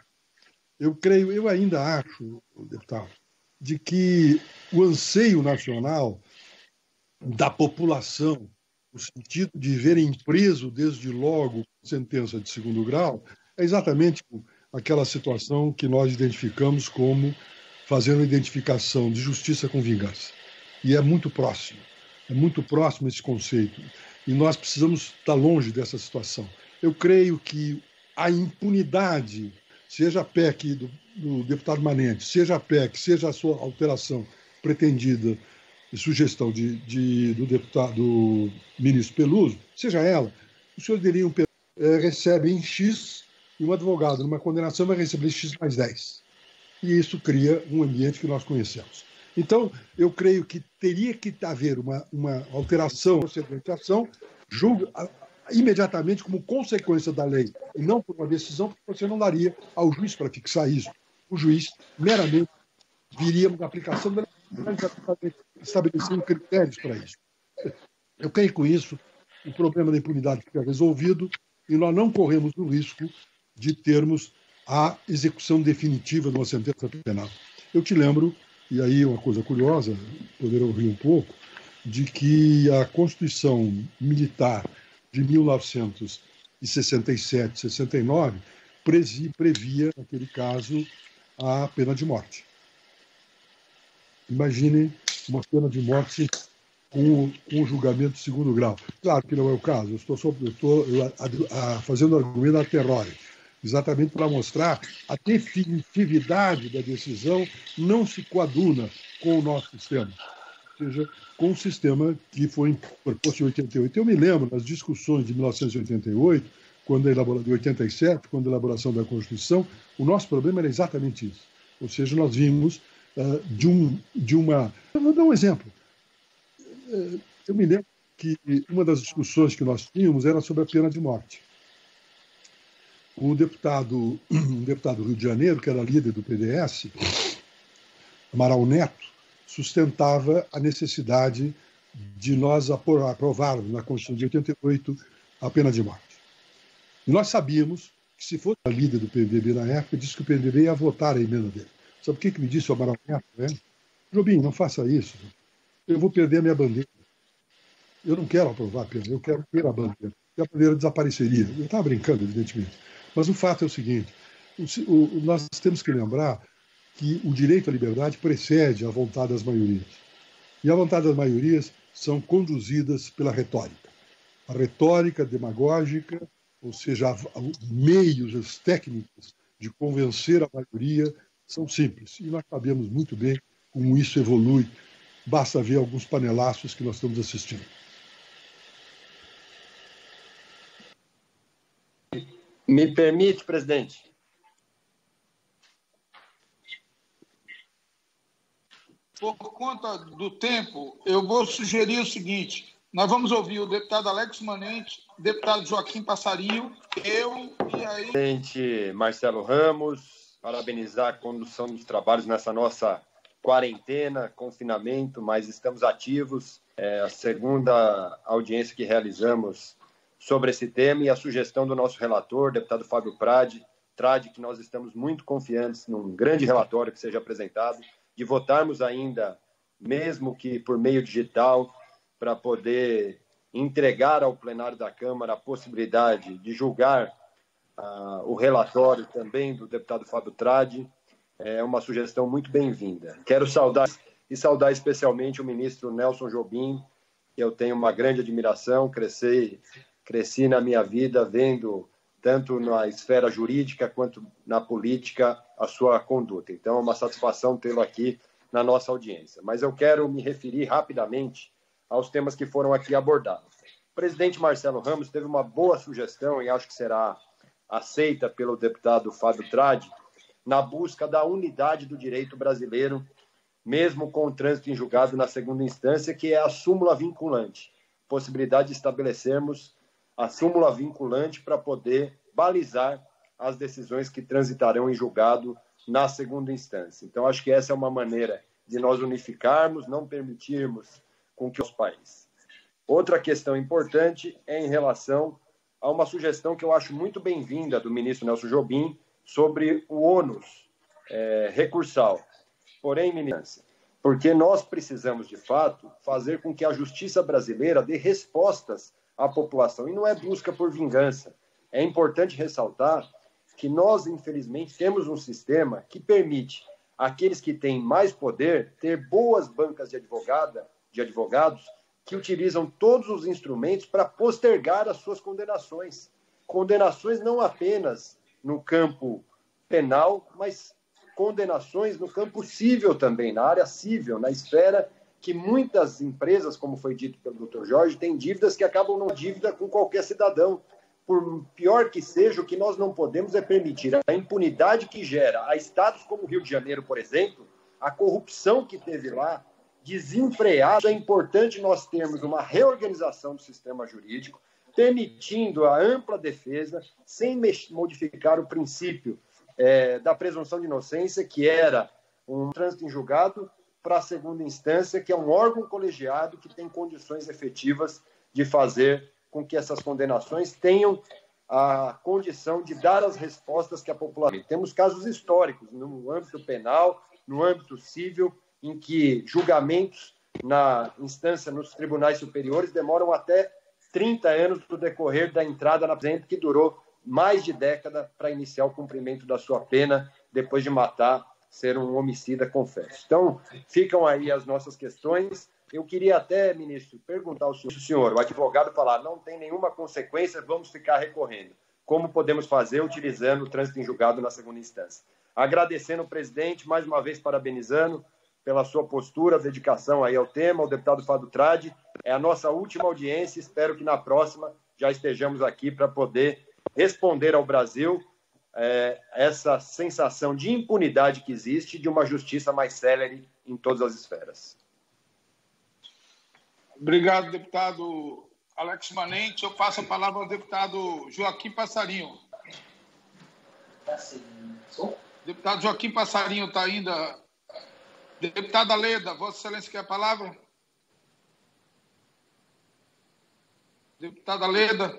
Eu ainda acho, deputado, de que o anseio nacional da população, no sentido de verem preso desde logo sentença de segundo grau, é exatamente aquela situação que nós identificamos como fazendo identificação de justiça com vingança. E é muito próximo esse conceito. E nós precisamos estar longe dessa situação. Eu creio que a impunidade, seja a PEC do deputado Manente, seja a PEC, seja a sua alteração pretendida e sugestão do ministro Peluso, seja ela, os senhores diriam recebem X e um advogado numa condenação vai receber X mais 10. E isso cria um ambiente que nós conhecemos. Então, eu creio que teria que haver uma alteração, procedimento de ação, julga imediatamente como consequência da lei, e não por uma decisão, porque você não daria ao juiz para fixar isso. O juiz meramente viria uma aplicação da lei, estabelecendo critérios para isso. Eu creio que com isso o problema da impunidade fica resolvido e nós não corremos o risco de termos a execução definitiva de uma sentença penal. Eu te lembro, e aí uma coisa curiosa, poderão ouvir um pouco, de que a Constituição Militar de 1967, 69, previa, naquele caso, a pena de morte. Imaginem uma pena de morte com um julgamento de segundo grau. Claro que não é o caso, eu estou fazendo argumento a terror, exatamente para mostrar a definitividade da decisão não se coaduna com o nosso sistema, ou seja, com o sistema que foi proposto em 88. Eu me lembro das discussões de 1988, de 87, quando a elaboração da Constituição, o nosso problema era exatamente isso. Ou seja, nós vimos de uma... Eu vou dar um exemplo. Eu me lembro que uma das discussões que nós tínhamos era sobre a pena de morte. Um deputado do Rio de Janeiro, que era líder do PDS, Amaral Neto, sustentava a necessidade de nós aprovarmos na Constituição de 88 a pena de morte. E nós sabíamos que, se fosse a líder do PMDB na época, disse que o PMDB ia votar a emenda dele. Sabe o que me disse o Amaral Neto? Né? Jobim, não faça isso. Eu vou perder a minha bandeira. Eu não quero aprovar a pena, eu quero ter a bandeira. E a bandeira desapareceria. Eu estava brincando, evidentemente. Mas o fato é o seguinte, nós temos que lembrar que o direito à liberdade precede a vontade das maiorias. E a vontade das maiorias são conduzidas pela retórica. A retórica demagógica, ou seja, os meios, as técnicas de convencer a maioria são simples. E nós sabemos muito bem como isso evolui. Basta ver alguns panelaços que nós estamos assistindo. Me permite, presidente? Por conta do tempo, eu vou sugerir o seguinte: nós vamos ouvir o deputado Alex Manente, o deputado Joaquim Passarinho, eu e aí... Presidente Marcelo Ramos, parabenizar a condução dos trabalhos nessa nossa quarentena, confinamento, mas estamos ativos. É a segunda audiência que realizamos sobre esse tema e a sugestão do nosso relator, deputado Fábio Tradi, que nós estamos muito confiantes num grande relatório que seja apresentado, de votarmos ainda, mesmo que por meio digital, para poder entregar ao plenário da Câmara a possibilidade de julgar o relatório também do deputado Fábio Tradi. É uma sugestão muito bem-vinda. Quero saudar especialmente o ministro Nelson Jobim, que eu tenho uma grande admiração, cresci na minha vida vendo, tanto na esfera jurídica quanto na política, a sua conduta. Então, é uma satisfação tê-lo aqui na nossa audiência. Mas eu quero me referir rapidamente aos temas que foram aqui abordados. O presidente Marcelo Ramos teve uma boa sugestão, e acho que será aceita pelo deputado Fábio Tradi, na busca da unidade do direito brasileiro, mesmo com o trânsito em julgado na segunda instância, que é a súmula vinculante. Possibilidade de estabelecermos a súmula vinculante para poder balizar as decisões que transitarão em julgado na segunda instância. Então, acho que essa é uma maneira de nós unificarmos, não permitirmos com que os países. Outra questão importante é em relação a uma sugestão que eu acho muito bem-vinda do ministro Nelson Jobim sobre o ônus recursal. Porém, ministro, porque nós precisamos, de fato, fazer com que a justiça brasileira dê respostas à população, e não é busca por vingança. É importante ressaltar que nós, infelizmente, temos um sistema que permite àqueles que têm mais poder ter boas bancas de advogados que utilizam todos os instrumentos para postergar as suas condenações. Condenações não apenas no campo penal, mas condenações no campo civil também, na área civil, na esfera que muitas empresas, como foi dito pelo Dr. Jorge, têm dívidas que acabam numa dívida com qualquer cidadão. Por pior que seja, o que nós não podemos é permitir a impunidade que gera a estados como o Rio de Janeiro, por exemplo, a corrupção que teve lá, desenfreada. É importante nós termos uma reorganização do sistema jurídico, permitindo a ampla defesa, sem modificar o princípio da presunção de inocência, que era um trânsito em julgado, para a segunda instância, que é um órgão colegiado que tem condições efetivas de fazer com que essas condenações tenham a condição de dar as respostas que a população... Temos casos históricos no âmbito penal, no âmbito civil, em que julgamentos na instância, nos tribunais superiores, demoram até 30 anos no decorrer da entrada na presente, que durou mais de década para iniciar o cumprimento da sua pena, depois de matar, ser um homicida, confesso. Então, ficam aí as nossas questões. Eu queria até, ministro, perguntar ao senhor, o advogado falar, não tem nenhuma consequência, vamos ficar recorrendo. Como podemos fazer utilizando o trânsito em julgado na segunda instância? Agradecendo o presidente, mais uma vez parabenizando pela sua postura, dedicação aí ao tema, o deputado Fábio Tradi. É a nossa última audiência, espero que na próxima já estejamos aqui para poder responder ao Brasil essa sensação de impunidade que existe, de uma justiça mais célere em todas as esferas. Obrigado, deputado Alex Manente. Eu passo a palavra ao deputado Joaquim Passarinho. Deputado Joaquim Passarinho está ainda Deputada Leda, Vossa Excelência quer a palavra? Deputada Leda.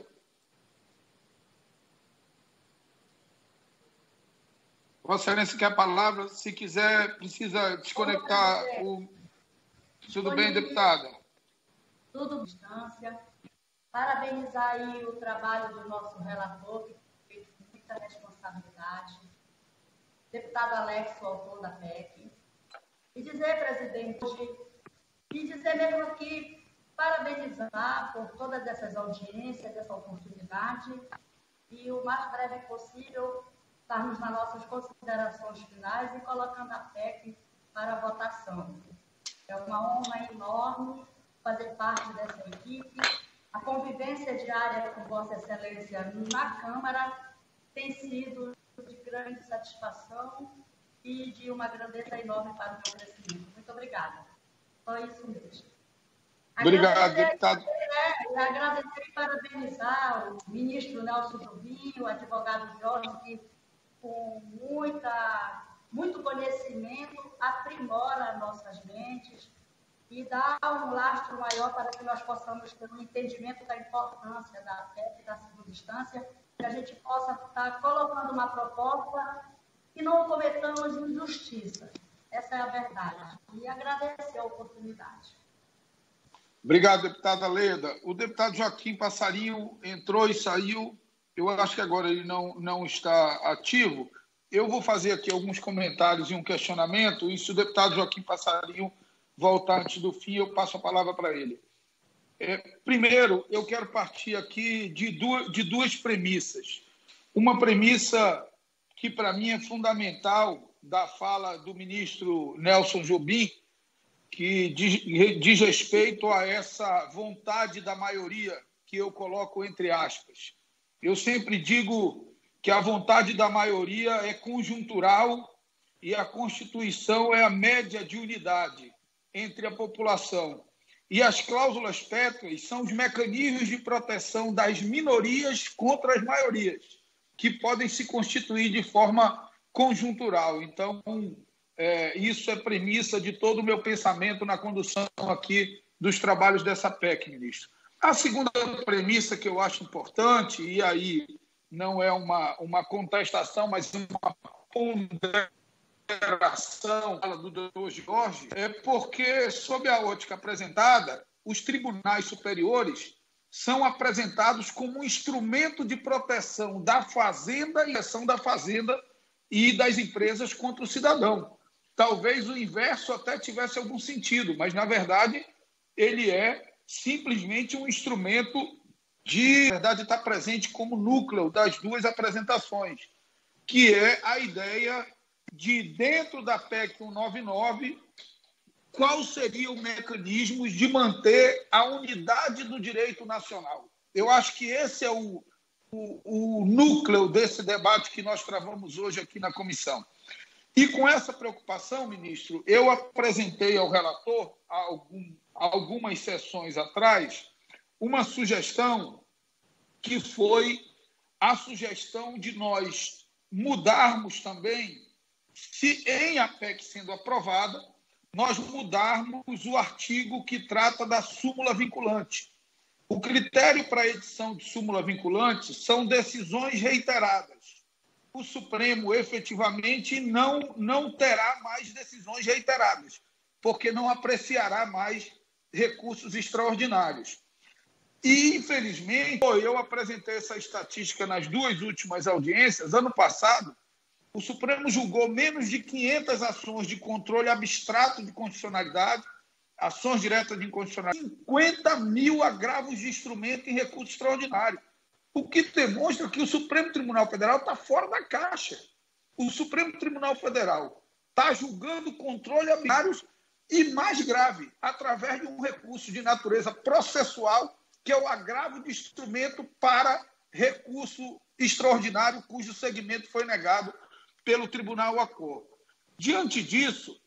Vossa Excelência quer a palavra? Se quiser, precisa desconectar o... Tudo bem, deputada? Tudo à distância. Parabenizar aí o trabalho do nosso relator, que fez com muita responsabilidade. Deputado Alex, o autor da PEC. E dizer, presidente, e dizer mesmo aqui, parabenizar por todas essas audiências, essa oportunidade, e o mais breve possível estarmos nas nossas considerações finais e colocando a PEC para votação. É uma honra enorme fazer parte dessa equipe. A convivência diária com Vossa Excelência na Câmara tem sido de grande satisfação e de uma grandeza enorme para o meu crescimento. Muito obrigada. Só isso mesmo. Obrigado, deputado. Agradecer e parabenizar o ministro Nelson Jobim, o advogado Jorge, que com muito conhecimento aprimora nossas mentes e dá um lastro maior para que nós possamos ter um entendimento da importância da PEC da segunda instância, que a gente possa estar colocando uma proposta e não cometamos injustiça. Essa é a verdade. E agradecer a oportunidade. Obrigado, deputada Leda. O deputado Joaquim Passarinho entrou e saiu. Eu acho que agora ele não está ativo. Eu vou fazer aqui alguns comentários e um questionamento, e se o deputado Joaquim Passarinho voltar antes do fim, eu passo a palavra para ele. Primeiro, eu quero partir aqui de duas premissas. Uma premissa que, para mim, é fundamental da fala do ministro Nelson Jobim, que diz respeito a essa vontade da maioria, que eu coloco entre aspas. Eu sempre digo que a vontade da maioria é conjuntural e a Constituição é a média de unidade entre a população. E as cláusulas pétreas são os mecanismos de proteção das minorias contra as maiorias, que podem se constituir de forma conjuntural. Então, isso é premissa de todo o meu pensamento na condução aqui dos trabalhos dessa PEC, ministro. A segunda premissa que eu acho importante, e aí não é uma contestação, mas uma ponderação do doutor Jorge, é porque, sob a ótica apresentada, os tribunais superiores são apresentados como um instrumento de proteção da fazenda e ação da fazenda e das empresas contra o cidadão. Talvez o inverso até tivesse algum sentido, mas, na verdade, ele é simplesmente um instrumento de, na verdade, estar presente como núcleo das duas apresentações, que é a ideia de, dentro da PEC 199, qual seria o mecanismo de manter a unidade do direito nacional. Eu acho que esse é o núcleo desse debate que nós travamos hoje aqui na comissão. E com essa preocupação, ministro, eu apresentei ao relator, algumas sessões atrás, uma sugestão que foi a sugestão de nós mudarmos também, se em a PEC sendo aprovada, nós mudarmos o artigo que trata da súmula vinculante. O critério para a edição de súmula vinculante são decisões reiteradas. O Supremo efetivamente não terá mais decisões reiteradas, porque não apreciará mais recursos extraordinários. E, infelizmente, eu apresentei essa estatística nas duas últimas audiências. Ano passado, o Supremo julgou menos de 500 ações de controle abstrato de constitucionalidade, ações diretas de inconstitucionalidade, 50 mil agravos de instrumento em recurso extraordinário, o que demonstra que o Supremo Tribunal Federal está fora da caixa. O Supremo Tribunal Federal está julgando controle arbitrários e, mais grave, através de um recurso de natureza processual, que é o agravo de instrumento para recurso extraordinário, cujo segmento foi negado pelo Tribunal Acordo. Diante disso,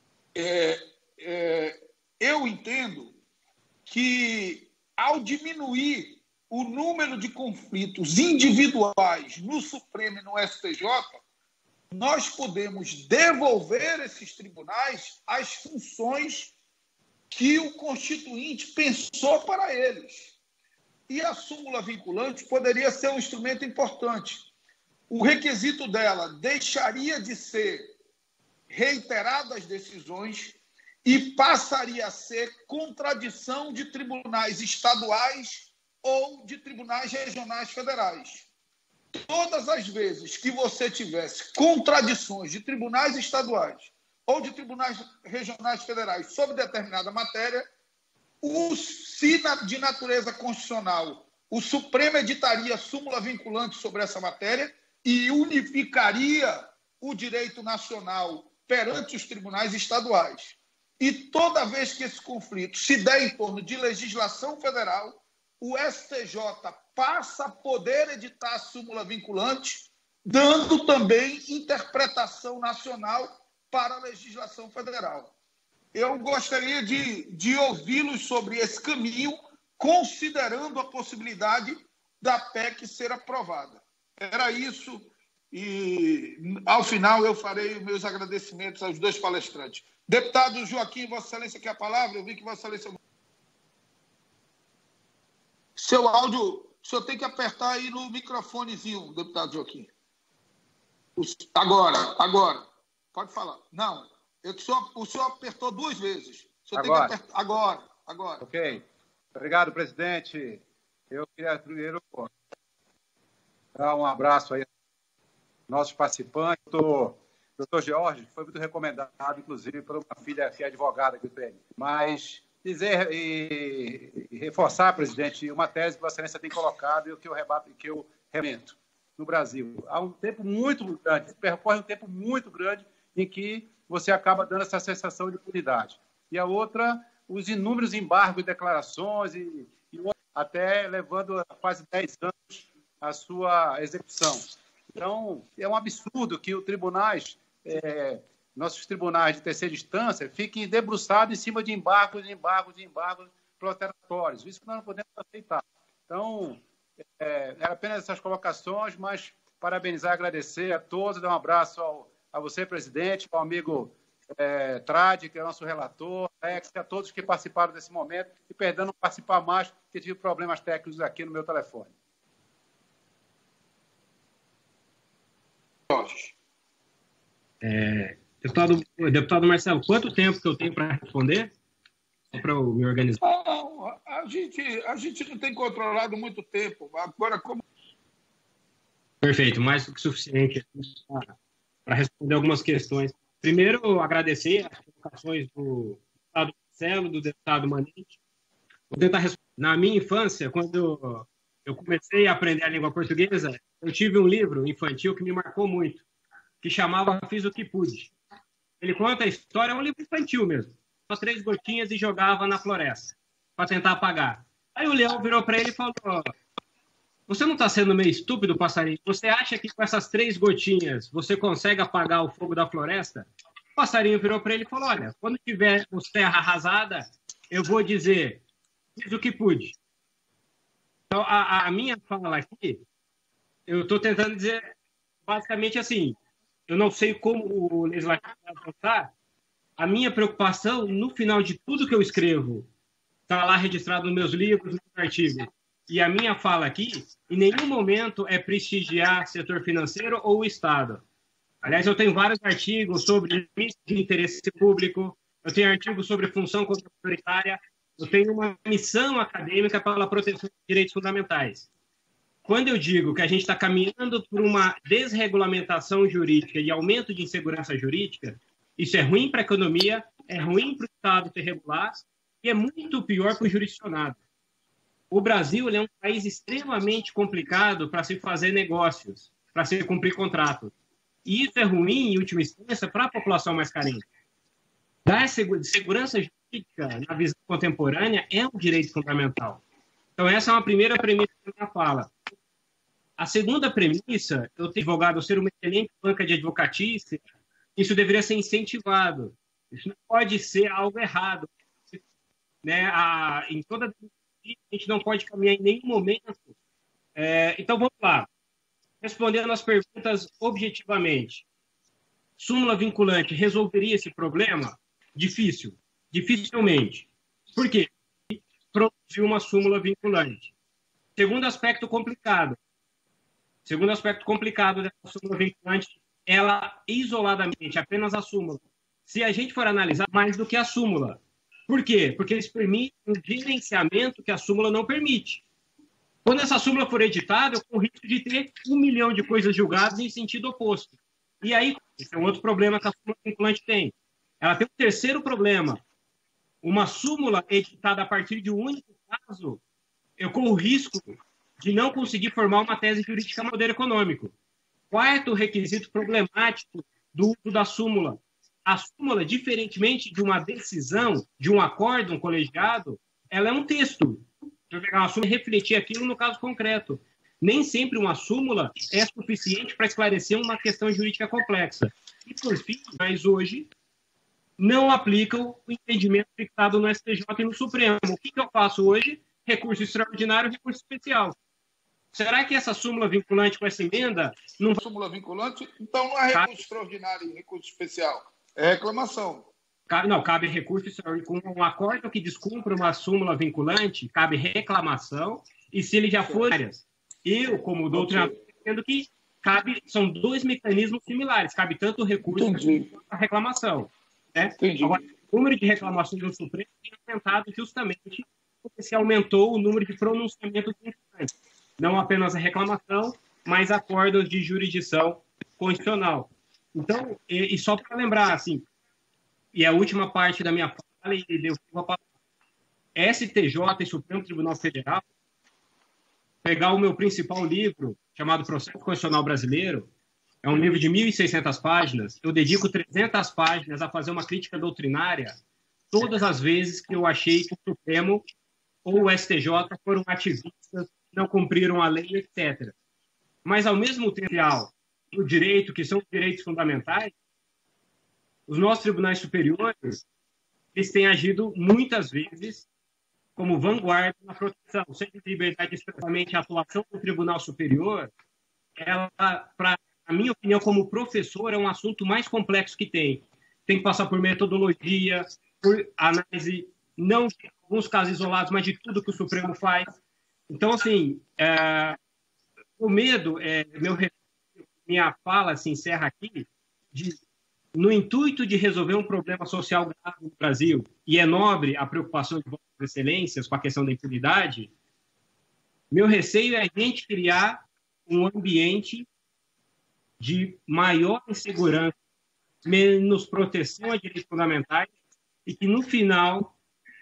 eu entendo que, ao diminuir o número de conflitos individuais no Supremo e no STJ, nós podemos devolver esses tribunais às funções que o Constituinte pensou para eles. E a súmula vinculante poderia ser um instrumento importante. O requisito dela deixaria de ser reiteradas decisões e passaria a ser contradição de tribunais estaduais ou de tribunais regionais federais. Todas as vezes que você tivesse contradições de tribunais estaduais ou de tribunais regionais federais sobre determinada matéria, se de natureza constitucional, o Supremo editaria súmula vinculante sobre essa matéria e unificaria o direito nacional perante os tribunais estaduais. E toda vez que esse conflito se der em torno de legislação federal, o STJ passa a poder editar a súmula vinculante, dando também interpretação nacional para a legislação federal. Eu gostaria de ouvi-los sobre esse caminho, considerando a possibilidade da PEC ser aprovada. Era isso, e ao final eu farei os meus agradecimentos aos dois palestrantes. Deputado Joaquim, Vossa Excelência quer a palavra? Eu vi que Vossa Excelência... Seu áudio, o senhor tem que apertar aí no microfonezinho, deputado Joaquim. Agora. Pode falar. Não, o senhor apertou 2 vezes. O senhor agora. Tem que apertar. Agora. Ok. Obrigado, presidente. Eu queria primeiro dar um abraço aí aos nossos participantes. O doutor George foi muito recomendado, inclusive, por uma filha que é advogada que tem. Mas dizer e reforçar, presidente, uma tese que a Excelência tem colocado e que eu rebato e que eu remento no Brasil. Há um tempo muito grande, percorre um tempo muito grande em que você acaba dando essa sensação de impunidade. E a outra, os inúmeros embargos e declarações, e até levando a quase 10 anos a sua execução. Então, é um absurdo que os tribunais, nossos tribunais de terceira instância, fiquem debruçados em cima de embargos protelatórios. Isso que nós não podemos aceitar. Então, era apenas essas colocações, mas parabenizar e agradecer a todos, dar um abraço a você, presidente, ao amigo Trade, que é nosso relator, Alex, a todos que participaram desse momento e perdão não participar mais, porque tive problemas técnicos aqui no meu telefone. Deputado Marcelo, quanto tempo que eu tenho para responder? Só para eu me organizar. Não, a gente não tem controlado muito tempo. Agora, como... Perfeito, mais do que suficiente para responder algumas questões. Primeiro, agradecer as colocações do deputado Marcelo, do deputado Manente. Vou tentar responder. Na minha infância, quando eu comecei a aprender a língua portuguesa, eu tive um livro infantil que me marcou muito, que chamava Fiz o que Pude. Ele conta a história, é um livro infantil mesmo. Só 3 gotinhas e jogava na floresta, para tentar apagar. Aí o leão virou para ele e falou: você não está sendo meio estúpido, passarinho? Você acha que com essas 3 gotinhas você consegue apagar o fogo da floresta? O passarinho virou para ele e falou: olha, quando tiver terra arrasada, eu vou dizer, fiz o que pude. Então, a minha fala aqui, eu estou tentando dizer basicamente assim, eu não sei como o legislativo vai avançar. A minha preocupação, no final de tudo que eu escrevo, está lá registrado nos meus livros, nos artigos. E a minha fala aqui, em nenhum momento é prestigiar setor financeiro ou o Estado. Aliás, eu tenho vários artigos sobre limites de interesse público, eu tenho artigos sobre função autoritária, eu tenho uma missão acadêmica pela proteção dos direitos fundamentais. Quando eu digo que a gente está caminhando por uma desregulamentação jurídica e aumento de insegurança jurídica, isso é ruim para a economia, é ruim para o Estado ser regular e é muito pior para o jurisdicionado. O Brasil é um país extremamente complicado para se fazer negócios, para se cumprir contratos. E isso é ruim, em última instância, para a população mais carente. Dar segurança jurídica na visão contemporânea é um direito fundamental. Então, essa é uma primeira premissa da minha fala. A segunda premissa, eu tenho advogado ser uma excelente banca de advocatícia, isso deveria ser incentivado. Isso não pode ser algo errado. Né? Em toda a gente não pode caminhar em nenhum momento. Então, vamos lá. Respondendo as perguntas objetivamente. súmula vinculante resolveria esse problema? Difícil. Dificilmente. Por quê? Produziu uma súmula vinculante. Segundo aspecto complicado dessa súmula vinculante, ela isoladamente, apenas a súmula. Se a gente for analisar mais do que a súmula. Por quê? Porque eles permitem um gerenciamento que a súmula não permite. Quando essa súmula for editada, eu corro o risco de ter 1 milhão de coisas julgadas em sentido oposto. E aí, esse é um outro problema que a súmula vinculante tem. Ela tem um terceiro problema. Uma súmula editada a partir de um único caso, eu corro o risco de não conseguir formar uma tese jurídica no poder econômico. Quarto requisito problemático do uso da súmula. A súmula, diferentemente de uma decisão, de um acórdão colegiado, ela é um texto. Eu pegar uma súmula e refletir aquilo no caso concreto. Nem sempre uma súmula é suficiente para esclarecer uma questão jurídica complexa. E, por fim, mas hoje, não aplicam o entendimento fixado no STJ e no Supremo. O que eu faço hoje? Recurso extraordinário, recurso especial. Será que essa súmula vinculante com essa emenda... Não... Súmula vinculante, então não é recurso extraordinário e recurso especial. É reclamação. Não, cabe recurso extraordinário. Com um acordo que descumpra uma súmula vinculante, cabe reclamação, e se ele já for... Eu, como doutrinador, entendo que são dois mecanismos similares. Cabe tanto o recurso quanto a reclamação. Né? Agora, o número de reclamações do Supremo tem aumentado justamente porque se aumentou o número de pronunciamentos vinculantes. Não apenas a reclamação, mas acordos de jurisdição constitucional. Então, e só para lembrar, assim, e a última parte da minha fala, e eu vou falar, STJ e Supremo Tribunal Federal, pegar o meu principal livro, chamado Processo Constitucional Brasileiro, é um livro de 1.600 páginas, eu dedico 300 páginas a fazer uma crítica doutrinária todas as vezes que eu achei que o Supremo ou o STJ foram ativistas, não cumpriram a lei, etc. Mas, ao mesmo tempo, o direito, que são direitos fundamentais, os nossos tribunais superiores, eles têm agido muitas vezes como vanguarda na proteção. O Centro de Liberdade, especialmente a atuação do Tribunal Superior, ela, na minha opinião, como professor, é um assunto mais complexo que tem. Tem que passar por metodologia, por análise, não de alguns casos isolados, mas de tudo que o Supremo faz. Então, assim, o medo, minha fala se encerra aqui, no intuito de resolver um problema social grave no Brasil, e é nobre a preocupação de Vossas Excelências com a questão da impunidade, meu receio é a gente criar um ambiente de maior insegurança, menos proteção a direitos fundamentais, e que, no final,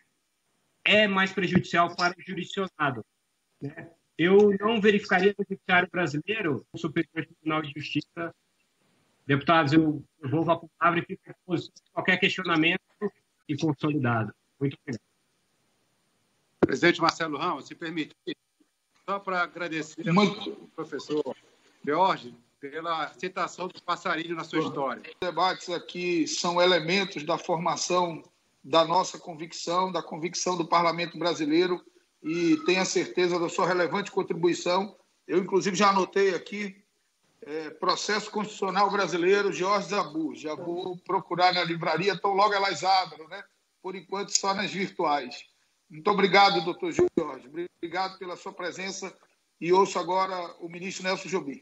é mais prejudicial para o jurisdicionado. Né? Eu não verificaria no Judiciário Brasileiro o Superior Tribunal de Justiça. Deputados, eu devolvo a palavra e fico à disposição de qualquer questionamento e consolidado. Muito obrigado. Presidente Marcelo Ramos, se permite, só para agradecer ao professor George pela citação do passarinho na sua história. Os debates aqui são elementos da formação da nossa convicção, da convicção do Parlamento brasileiro, e tenho a certeza da sua relevante contribuição. Eu, inclusive, já anotei aqui Processo Constitucional Brasileiro, Jorge Zabu. Já vou procurar na livraria, tão logo elas abram, né? Por enquanto, só nas virtuais. Muito obrigado, doutor Jorge. Obrigado pela sua presença. E ouço agora o ministro Nelson Jobim.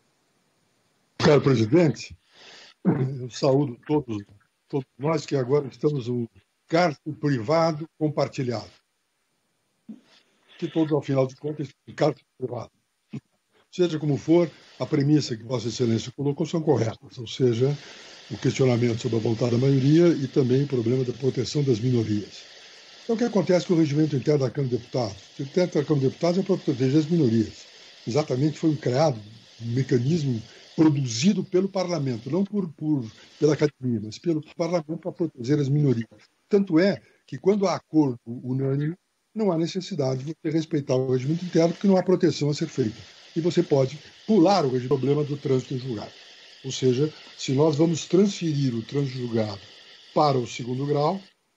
Caro presidente, eu saúdo todos nós que agora estamos no cárcere privado compartilhado. Que todos, ao final de contas, estão no cárcere privado. Seja como for, a premissa que Vossa Excelência colocou são corretas, ou seja, o questionamento sobre a vontade da maioria e também o problema da proteção das minorias. Então, o que acontece com o regimento interno da Câmara de Deputados? O interno da Câmara de Deputados é para proteger as minorias. Exatamente foi criado um mecanismo produzido pelo Parlamento, não pela academia, mas pelo Parlamento para proteger as minorias. Tanto é que, quando há acordo unânime, não há necessidade de você respeitar o regimento interno, porque não há proteção a ser feita. E você pode pular o problema do trânsito em julgado. Ou seja, se nós vamos transferir o trânsito julgado para o segundo grau,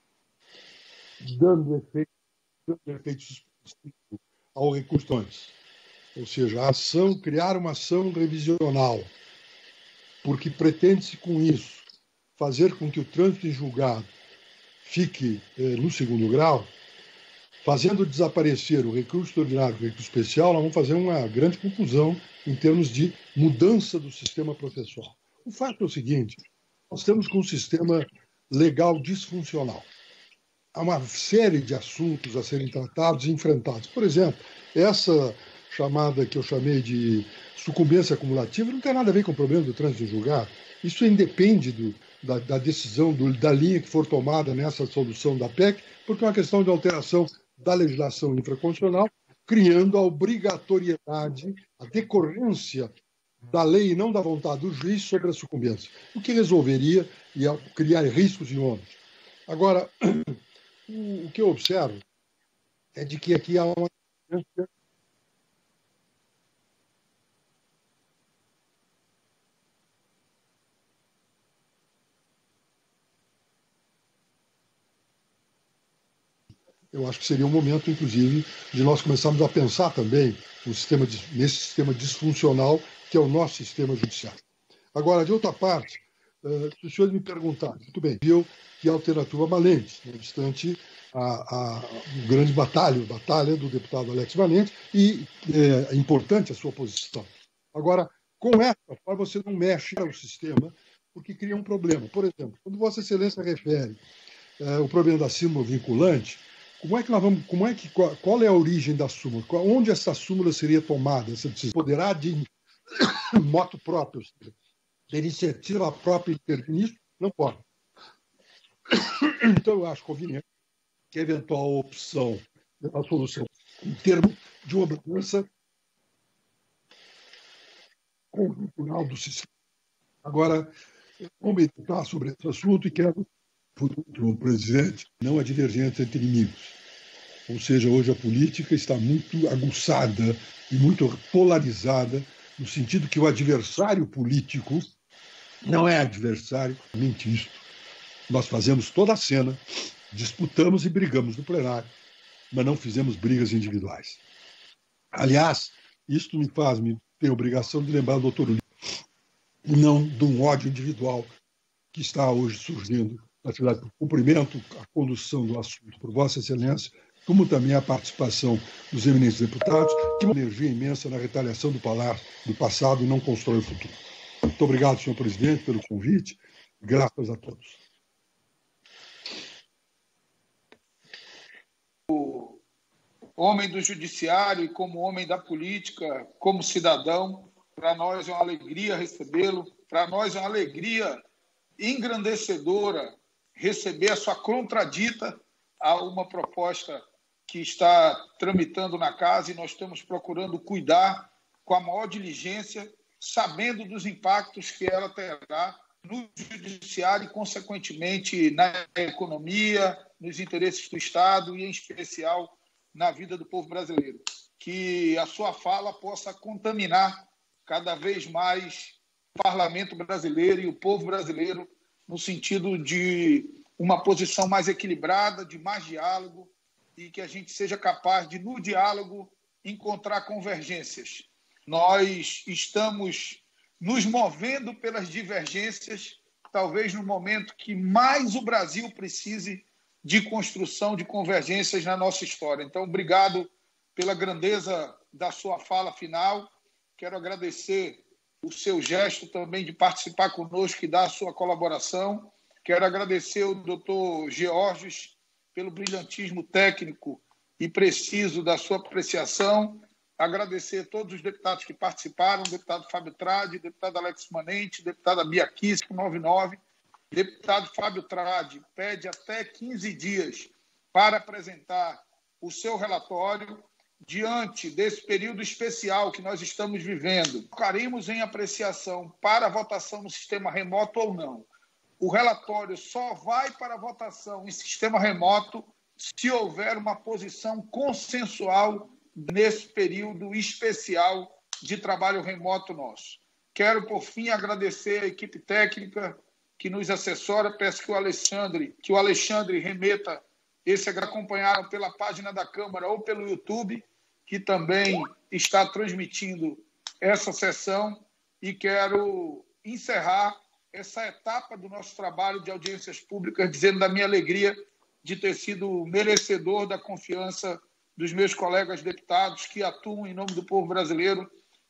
dando efeito suspensivo ao recurso antes. Ou seja, criar uma ação revisional porque pretende-se com isso fazer com que o trânsito em julgado fique no segundo grau, fazendo desaparecer o recurso extraordinário e o recurso especial, nós vamos fazer uma grande confusão em termos de mudança do sistema processual. O fato é o seguinte, nós estamos com um sistema legal disfuncional. Há uma série de assuntos a serem tratados e enfrentados. Por exemplo, essa chamada que eu chamei de sucumbência acumulativa não tem nada a ver com o problema do trânsito em julgado. Isso independe da decisão, da linha que for tomada nessa solução da PEC, porque é uma questão de alteração da legislação infraconstitucional, criando a obrigatoriedade, a decorrência da lei e não da vontade do juiz sobre a sucumbência, o que resolveria criar riscos e ônus. Agora, o que eu observo é de que aqui há uma eu acho que seria um momento, inclusive, de nós começarmos a pensar também nesse sistema disfuncional que é o nosso sistema judiciário. Agora, de outra parte, se os senhores me perguntarem, muito bem, viu que a alternativa Valente, não obstante a grande batalha do deputado Alex Valente, e é importante a sua posição. Agora, com essa forma, você não mexe no sistema, porque cria um problema. Por exemplo, quando Vossa Excelência refere o problema da súmula vinculante, qual é a origem da súmula? Onde essa súmula seria tomada? Essa decisão poderá de moto próprio, de iniciativa própria intervenir? Não pode. Então, eu acho conveniente que a eventual opção da solução em termos de uma mudança conjuntural do sistema. Agora, vou meditar sobre esse assunto e quero, por último, presidente, não há divergência entre inimigos. Ou seja, hoje a política está muito aguçada e muito polarizada, no sentido que o adversário político não é adversário, somente isto. Nós fazemos toda a cena, disputamos e brigamos no plenário, mas não fizemos brigas individuais. Aliás, isto me ter a obrigação de lembrar do doutor Ulisses, e não de um ódio individual que está hoje surgindo na cidade. Cumprimento a condução do assunto por Vossa Excelência, como também a participação dos eminentes deputados, que uma energia imensa na retaliação do passado e não constrói o futuro. Muito obrigado, senhor presidente, pelo convite. Graças a todos. O homem do judiciário e como homem da política, como cidadão, para nós é uma alegria recebê-lo, para nós é uma alegria engrandecedora receber a sua contradita a uma proposta que está tramitando na casa e nós estamos procurando cuidar com a maior diligência, sabendo dos impactos que ela terá no judiciário e, consequentemente, na economia, nos interesses do Estado e, em especial, na vida do povo brasileiro. Que a sua fala possa contaminar cada vez mais o parlamento brasileiro e o povo brasileiro no sentido de uma posição mais equilibrada, de mais diálogo, e que a gente seja capaz de, no diálogo, encontrar convergências. Nós estamos nos movendo pelas divergências, talvez no momento que mais o Brasil precise de construção de convergências na nossa história. Então, obrigado pela grandeza da sua fala final. Quero agradecer o seu gesto também de participar conosco e dar a sua colaboração. Quero agradecer ao doutor Georges pelo brilhantismo técnico e preciso da sua apreciação. Agradecer a todos os deputados que participaram, o deputado Fábio Tradi, deputado Alex Manente, deputada Bia Kiss, 99. Deputado Fábio Tradi pede até 15 dias para apresentar o seu relatório. Diante desse período especial que nós estamos vivendo, ficaremos em apreciação para a votação no sistema remoto ou não. O relatório só vai para a votação em sistema remoto se houver uma posição consensual nesse período especial de trabalho remoto nosso. Quero, por fim, agradecer a equipe técnica que nos assessora. Peço que o Alexandre remeta esse que acompanharam pela página da Câmara ou pelo YouTube, que também está transmitindo essa sessão. E quero encerrar essa etapa do nosso trabalho de audiências públicas, dizendo da minha alegria de ter sido merecedor da confiança dos meus colegas deputados que atuam em nome do povo brasileiro